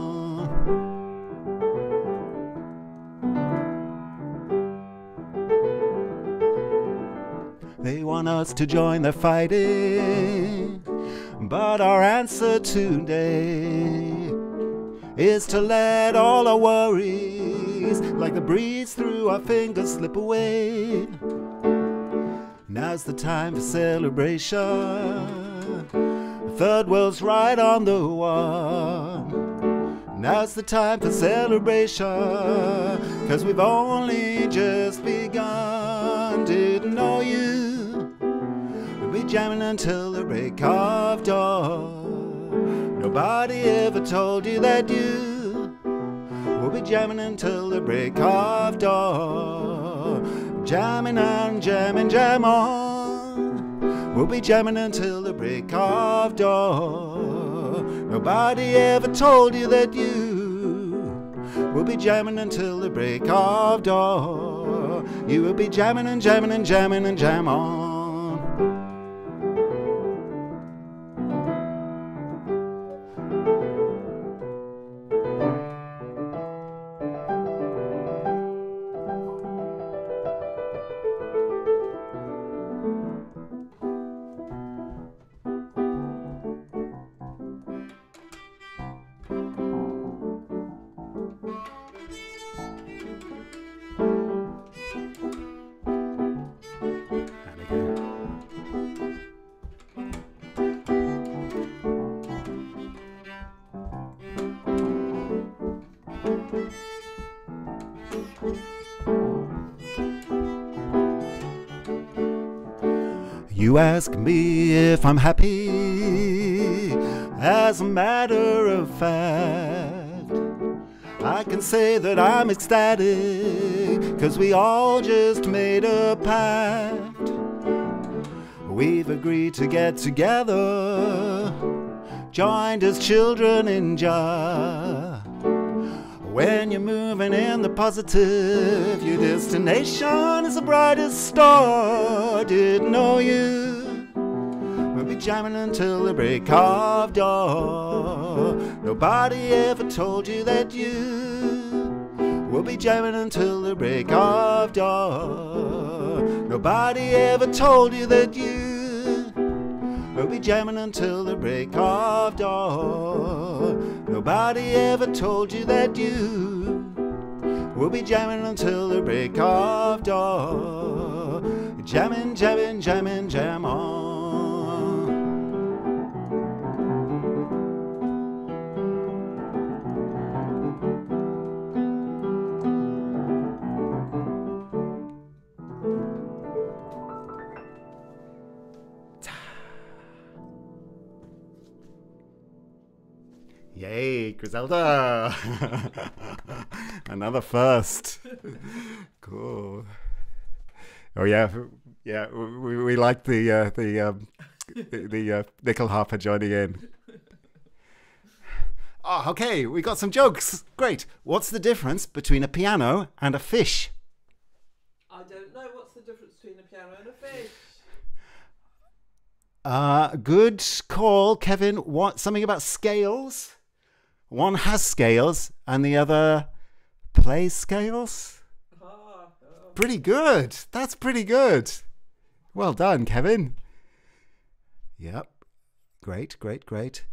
They want us to join their fighting, but our answer today is to let all our worries, like the breeze through our fingers, slip away. Now's the time for celebration. The third world's right on the one. Now's the time for celebration, 'cause we've only just begun. Didn't know you would be jamming until the break of dawn. Nobody ever told you that you would be jamming until the break of dawn. Jamming and jamming, jam on. We'll be jamming until the break of dawn. Nobody ever told you that you will be jamming until the break of dawn. You will be jamming and jamming and jamming and jam on. You ask me if I'm happy. As a matter of fact, I can say that I'm ecstatic, 'cause we all just made a pact. We've agreed to get together, joined as children in Jah. When you're moving in the positive, your destination is the brightest star. Didn't know you. We'll be jamming until the break of dawn. Nobody ever told you that you will be jamming until the break of dawn. Nobody ever told you that you will be jamming until the break of dawn. Nobody ever told you that you will be jamming until the break of dawn. Jamming, jamming, jamming, jam on. Yay, Griselda! Another first. Cool. Oh yeah, yeah. We like the nickel harper joining in. Oh, okay. We got some jokes. Great. What's the difference between a piano and a fish? I don't know. What's the difference between a piano and a fish? Good call, Kevin. What? Something about scales? One has scales and the other plays scales? Pretty good. That's pretty good. Well done, Kevin. Yep. Great, great, great.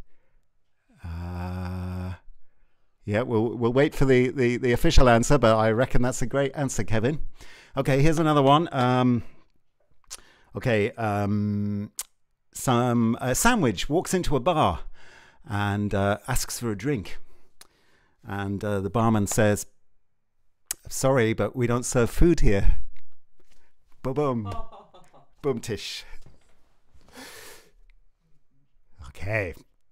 Yeah, we'll wait for the official answer, but I reckon that's a great answer, Kevin. Okay, here's another one. A sandwich walks into a bar and asks for a drink, and the barman says, "Sorry, but we don't serve food here." Boom, boom, tish. Okay,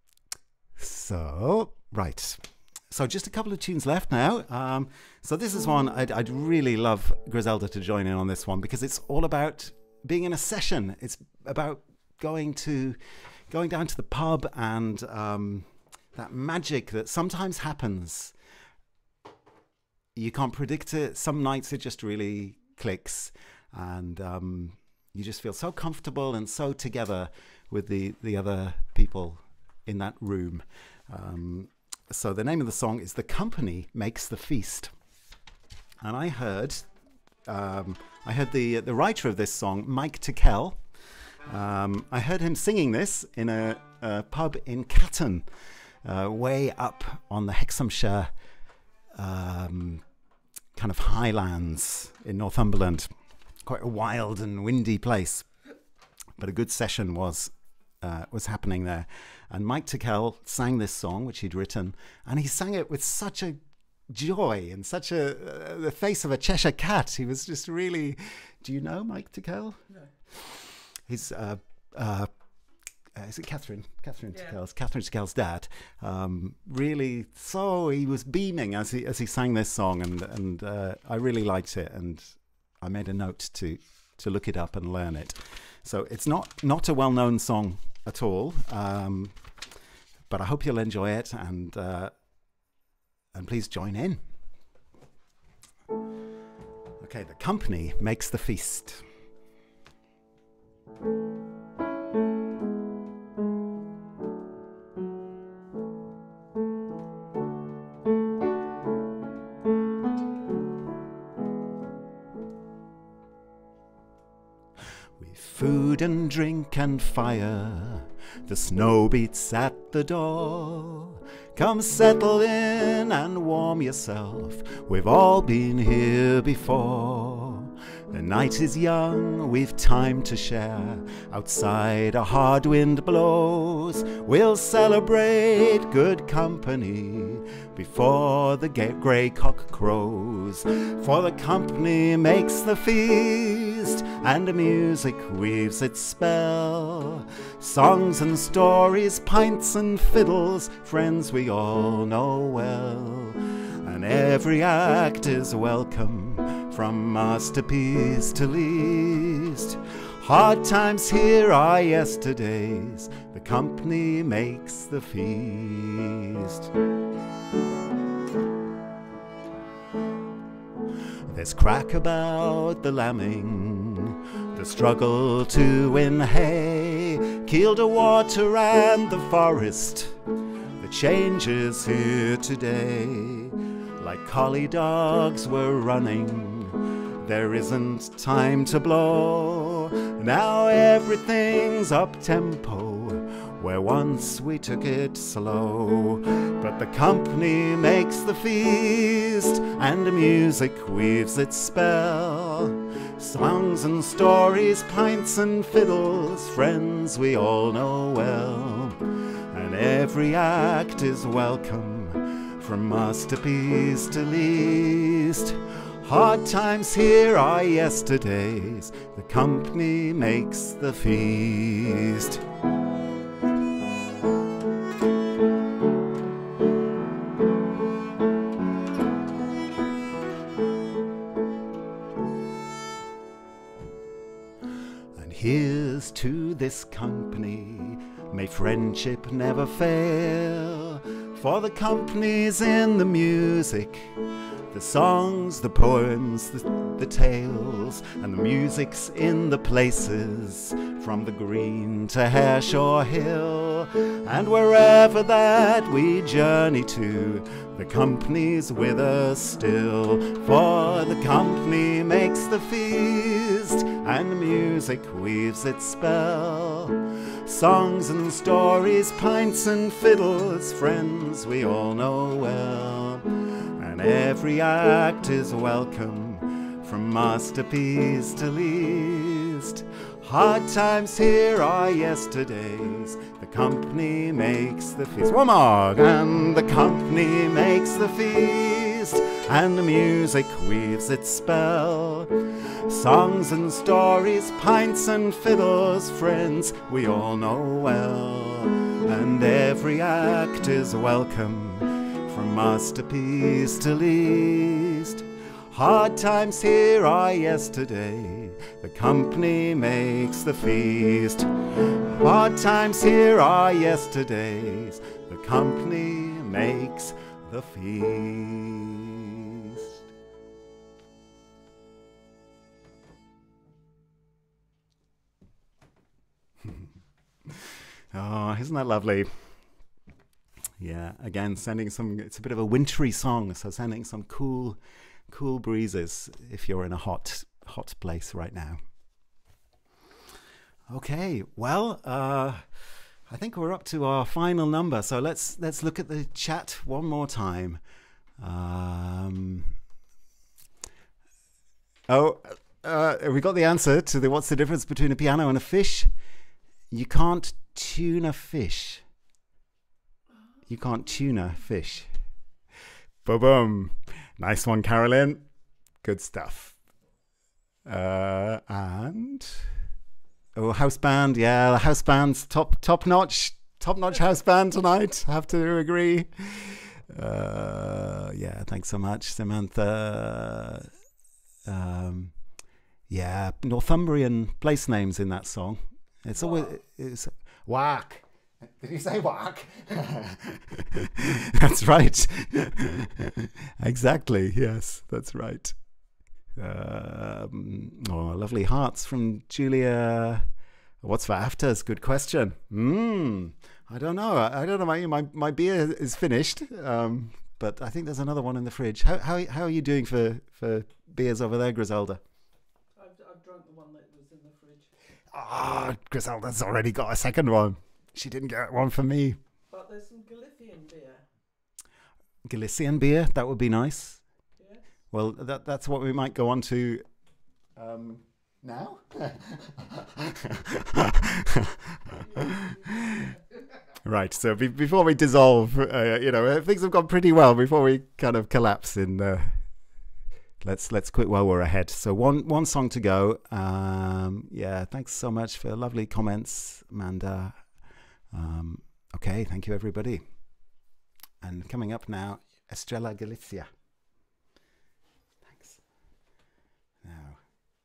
so right, so just a couple of tunes left now. So this is one I'd really love Griselda to join in on this one, because it's all about being in a session. It's about going down to the pub and that magic that sometimes happens. You can't predict it. Some nights it just really clicks, and you just feel so comfortable and so together with the other people in that room. So the name of the song is "The Company Makes the Feast," and I heard the writer of this song, Mike Tickell. I heard him singing this in a pub in Catton, way up on the Hexhamshire kind of highlands in Northumberland. Quite a wild and windy place, but a good session was happening there. And Mike Tickell sang this song, which he'd written, and he sang it with such a joy and such the face of a Cheshire cat. He was just really... Do you know Mike Tickell? No. He's is it Catherine Tickell's? Catherine Tickell's dad. Really, so he was beaming as he sang this song, and I really liked it, and I made a note to look it up and learn it. So it's not a well-known song at all, but I hope you'll enjoy it, and please join in. Okay, The Company Makes the Feast. With food and drink and fire, the snow beats at the door. Come settle in and warm yourself, we've all been here before. The night is young, we've time to share. Outside a hard wind blows. We'll celebrate good company before the grey cock crows. For the company makes the feast, and the music weaves its spell. Songs and stories, pints and fiddles, friends we all know well. And every act is welcome, from masterpiece to least. Hard times here are yesterdays, the company makes the feast. There's crack about the lambing, the struggle to win hay, Kielder water and the forest, the changes here today. Like collie dogs we're running, there isn't time to blow. Now everything's up-tempo, where once we took it slow. But the company makes the feast, and the music weaves its spell. Songs and stories, pints and fiddles, friends we all know well. And every act is welcome, from masterpiece to least. Hard times here are yesterdays, the company makes the feast. And here's to this company, may friendship never fail. For the company's in the music, the songs, the poems, the tales, and the music's in the places, from the green to Hareshaw Hill. And wherever that we journey to, the company's with us still. For the company makes the feast, and the music weaves its spell. Songs and stories, pints and fiddles, friends we all know well. And every act is welcome, from masterpiece to least. Hard times here are yesterdays, the company makes the feast. One more! And the company makes the feast, and the music weaves its spell. Songs and stories, pints and fiddles, friends we all know well. And every act is welcome, from masterpiece to least. Hard times here are yesterday, the company makes the feast. Hard times here are yesterdays, the company makes the feast. Oh, isn't that lovely? Yeah, again, sending some, it's a bit of a wintry song, so sending some cool breezes if you're in a hot place right now. Okay, well, I think we're up to our final number, so let's look at the chat one more time. We got the answer to the what's the difference between a piano and a fish? You can't tune a fish. You can't tune a fish. Boom. Nice one, Carolyn. Good stuff. And house band. Yeah, the house band's top notch house band tonight. Have to agree. Yeah, thanks so much, Samantha. Yeah, Northumbrian place names in that song. It's always whack. Did you say whack? That's right. Exactly. Yes, that's right. Lovely hearts from Julia. What's for afters? Good question. I don't know. I don't know. My beer is finished, but I think there's another one in the fridge. How are you doing for beers over there, Griselda? I've drunk the one that was in the fridge. Griselda's already got a second one. She didn't get one for me. But there's some Galician beer. Galician beer? That would be nice. Yeah. Well, that's what we might go on to Now? Right, so before we dissolve, things have gone pretty well before we kind of collapse in... Let's quit while we're ahead. So one song to go. Yeah, thanks so much for lovely comments, Amanda. Okay, thank you, everybody. And coming up now, Estrella Galicia. Thanks. Now...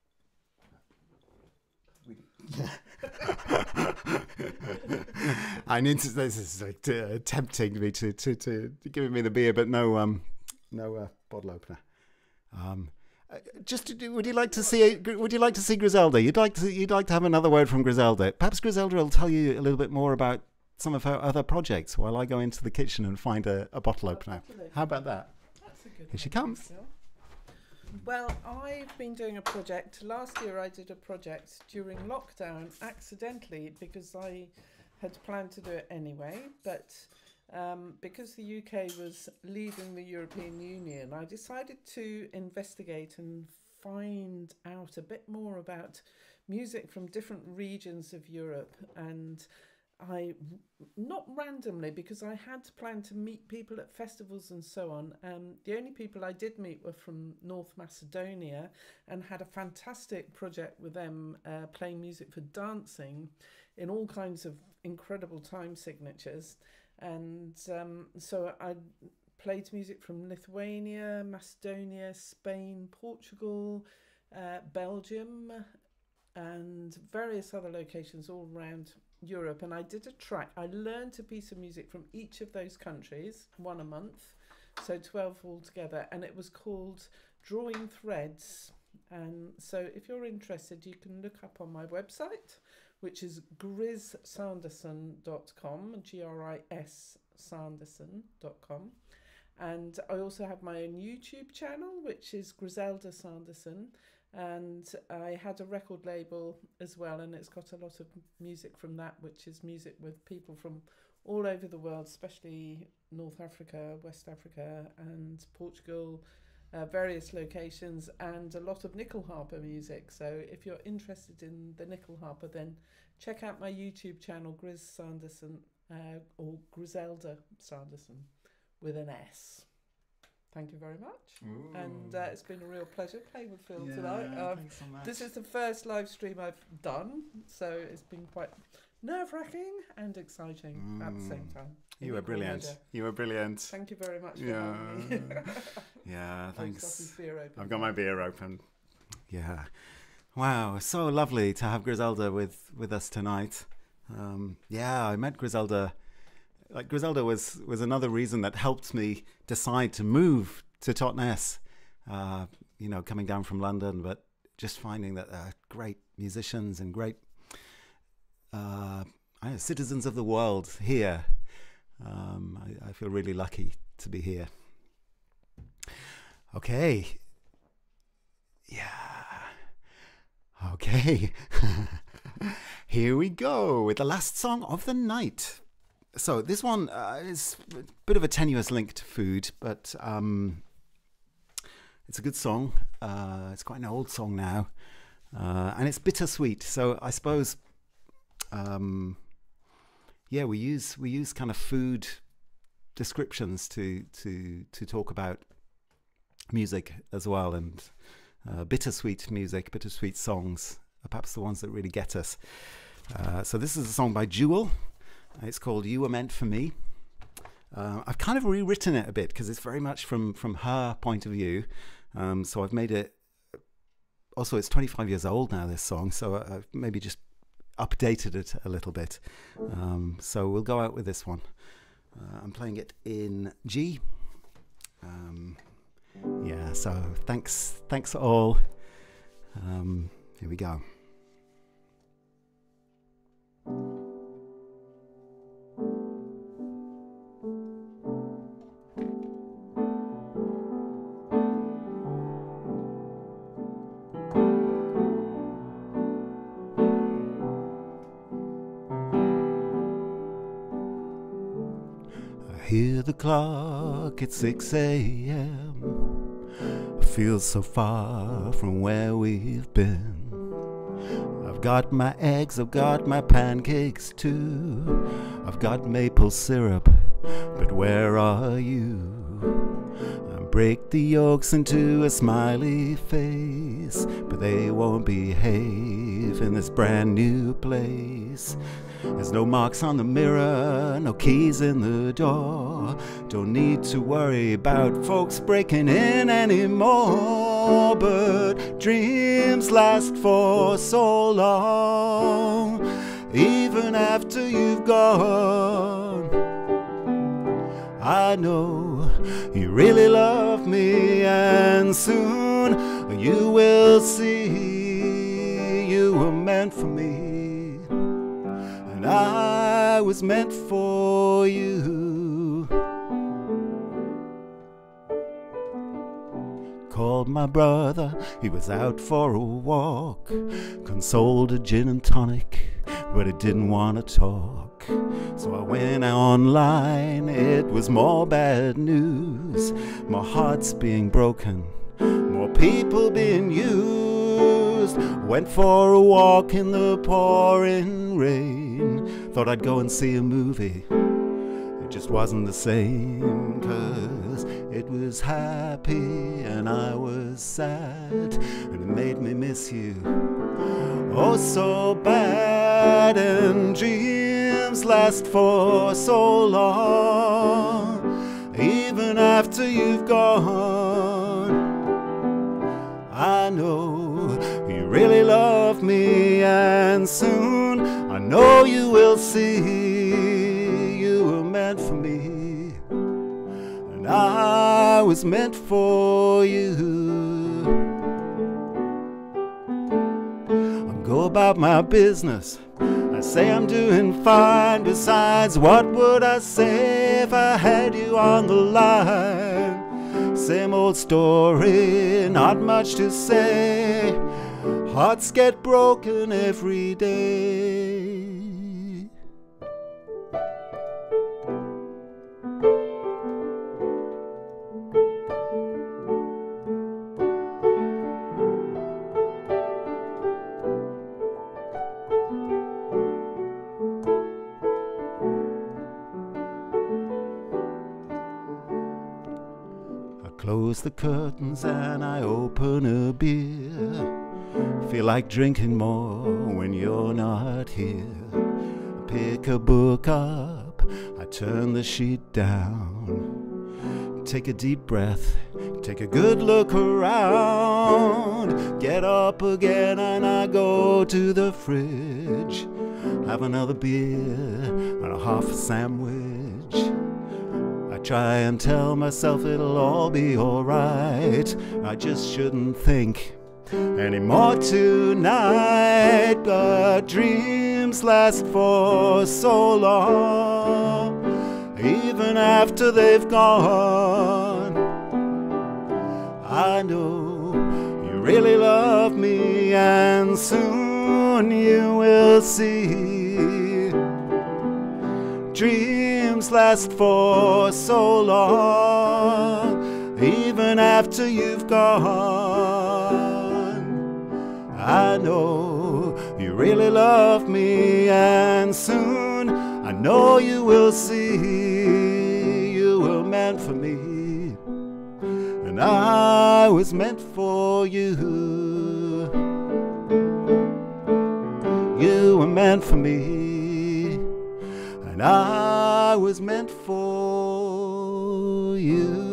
I need to. This is like tempting me to giving me the beer, but no bottle opener. Would you like to see Griselda? You'd like to have another word from Griselda. Perhaps Griselda will tell you a little bit more about some of her other projects while I go into the kitchen and find a bottle opener. How about that? That's a good. Here she comes. Well, I've been doing a project. Last year I did a project during lockdown accidentally because I had planned to do it anyway, but because the UK was leaving the European Union, I decided to investigate and find out a bit more about music from different regions of Europe. And I, not randomly, because I had planned to meet people at festivals and so on. The only people I did meet were from North Macedonia, and had a fantastic project with them playing music for dancing in all kinds of incredible time signatures. And so I played music from Lithuania, Macedonia, Spain, Portugal, Belgium, and various other locations all around Europe. And I did a track. I learned a piece of music from each of those countries, one a month, so 12 altogether, and it was called Drawing Threads. And so if you're interested, you can look up on my website, which is grissanderson.com, GRIS Sanderson.com. And I also have my own YouTube channel, which is Griselda Sanderson. And I had a record label as well, and it's got a lot of music from that, which is music with people from all over the world, especially North Africa, West Africa and Portugal, various locations, and a lot of nickel harper music. So if you're interested in the nickel harper, then check out my YouTube channel, Gris Sanderson, or Griselda Sanderson with an S. Thank you very much. Ooh. And it's been a real pleasure playing with Phil tonight. Thanks so much. This is the first live stream I've done, so it's been quite nerve-wracking and exciting at the same time. You were brilliant. You were brilliant. Thank you very much for having me. Yeah, thanks. I've got my beer open. Yeah. Wow, so lovely to have Griselda with us tonight. Yeah, I met Griselda. Like, Griselda was another reason that helped me decide to move to Totnes, coming down from London, but just finding that great musicians and great citizens of the world here. I feel really lucky to be here. Okay. Yeah. Okay. Here we go with the last song of the night. So this one is a bit of a tenuous link to food, but it's a good song. It's quite an old song now, and it's bittersweet. So I suppose, we use kind of food descriptions to talk about music as well, and bittersweet music, bittersweet songs are perhaps the ones that really get us. So this is a song by Jewel. It's called You Were Meant For Me. I've kind of rewritten it a bit because it's very much from her point of view. So I've made it... Also, it's 25 years old now, this song, so I've maybe just updated it a little bit. So we'll go out with this one. I'm playing it in G. Yeah, so thanks all. Here we go. Hear the clock at 6 a.m. feels so far from where we've been. I've got my eggs, I've got my pancakes too. I've got maple syrup, but where are you? I break the yolks into a smiley face, but they won't behave in this brand new place. There's no marks on the mirror, no keys in the door. Don't need to worry about folks breaking in anymore. But dreams last for so long, even after you've gone. I know you really love me, and soon you will see you were meant for me. And I was meant for you. Called my brother, he was out for a walk. Consoled a gin and tonic, but he didn't want to talk. So I went online, it was more bad news. More hearts being broken, more people being used. Went for a walk in the pouring rain. Thought I'd go and see a movie. It just wasn't the same, 'cause it was happy and I was sad, and it made me miss you oh so bad. And dreams last for so long, even after you've gone. I know you really love me, and soon I know you will see you were meant for me, and I was meant for you. I go about my business, I say I'm doing fine. Besides, what would I say if I had you on the line? Same old story, not much to say. Hearts get broken every day. Close the curtains and I open a beer. Feel like drinking more when you're not here. Pick a book up, I turn the sheet down. Take a deep breath, take a good look around. Get up again and I go to the fridge. Have another beer and a half a sandwich. Try and tell myself it'll all be alright. I just shouldn't think anymore tonight. But dreams last for so long, even after they've gone. I know you really love me, and soon you will see. Dreams last for so long, even after you've gone. I know you really love me, and soon I know you will see you were meant for me, and I was meant for you. You were meant for me, and I was meant for you.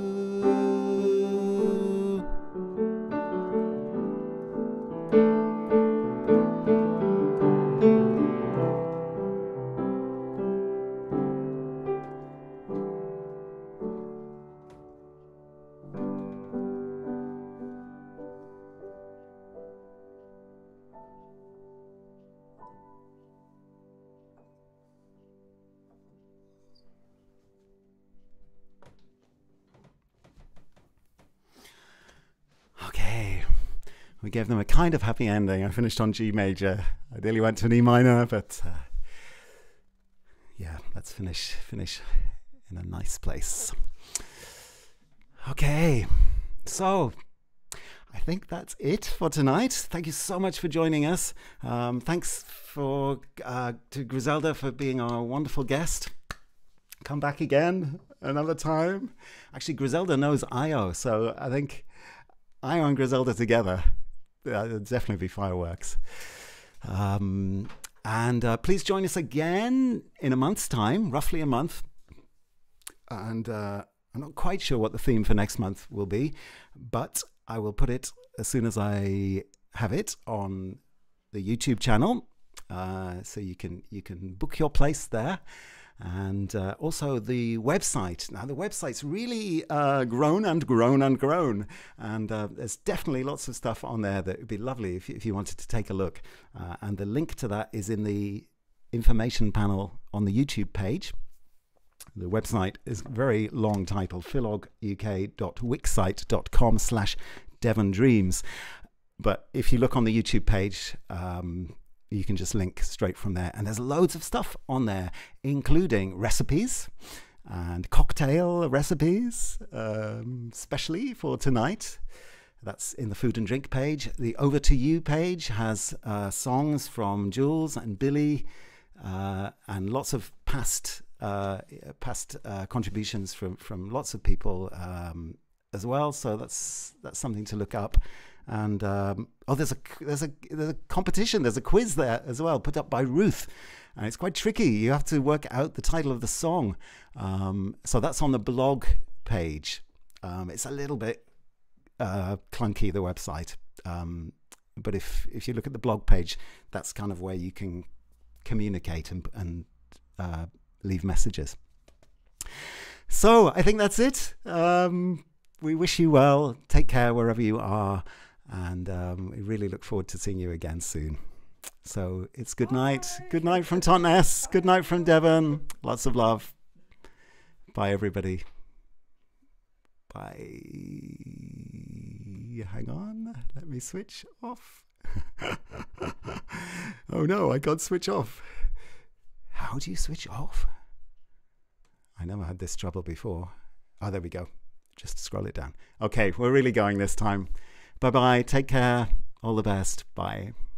Okay, we gave them a kind of happy ending. I finished on G major. I nearly went to an E minor, but yeah, let's finish in a nice place. Okay, so I think that's it for tonight. Thank you so much for joining us. Thanks to Griselda for being our wonderful guest. Come back again another time. Actually, Griselda knows Io, so I think Io and Griselda together, it'll definitely be fireworks. And please join us again in a month's time, roughly a month. And I'm not quite sure what the theme for next month will be, but I will put it as soon as I have it on the YouTube channel, so you can book your place there, and also the website. Now the website's really grown, and there's definitely lots of stuff on there that would be lovely if you wanted to take a look. And the link to that is in the information panel on the YouTube page. The website is a very long title, philoguk.wixsite.com/Devon Dreams. But if you look on the YouTube page, you can just link straight from there. And there's loads of stuff on there, including recipes and cocktail recipes, especially for tonight. That's in the food and drink page. The Over to You page has songs from Jules and Billy, and lots of past contributions from lots of people as well. So that's something to look up. And there's a competition. There's a quiz there as well, put up by Ruth, and it's quite tricky. You have to work out the title of the song. So that's on the blog page. It's a little bit clunky, the website, but if you look at the blog page, that's kind of where you can communicate and leave messages. So I think that's it. We wish you well. Take care wherever you are, and we really look forward to seeing you again soon. So it's good night. Good night from Totnes. Good night from Devon. Lots of love. Bye, everybody. Bye. Hang on. Let me switch off. Oh no, I can't switch off. How do you switch off? I never had this trouble before. Oh, there we go. Just scroll it down. Okay, we're really going this time. Bye-bye. Take care. All the best. Bye.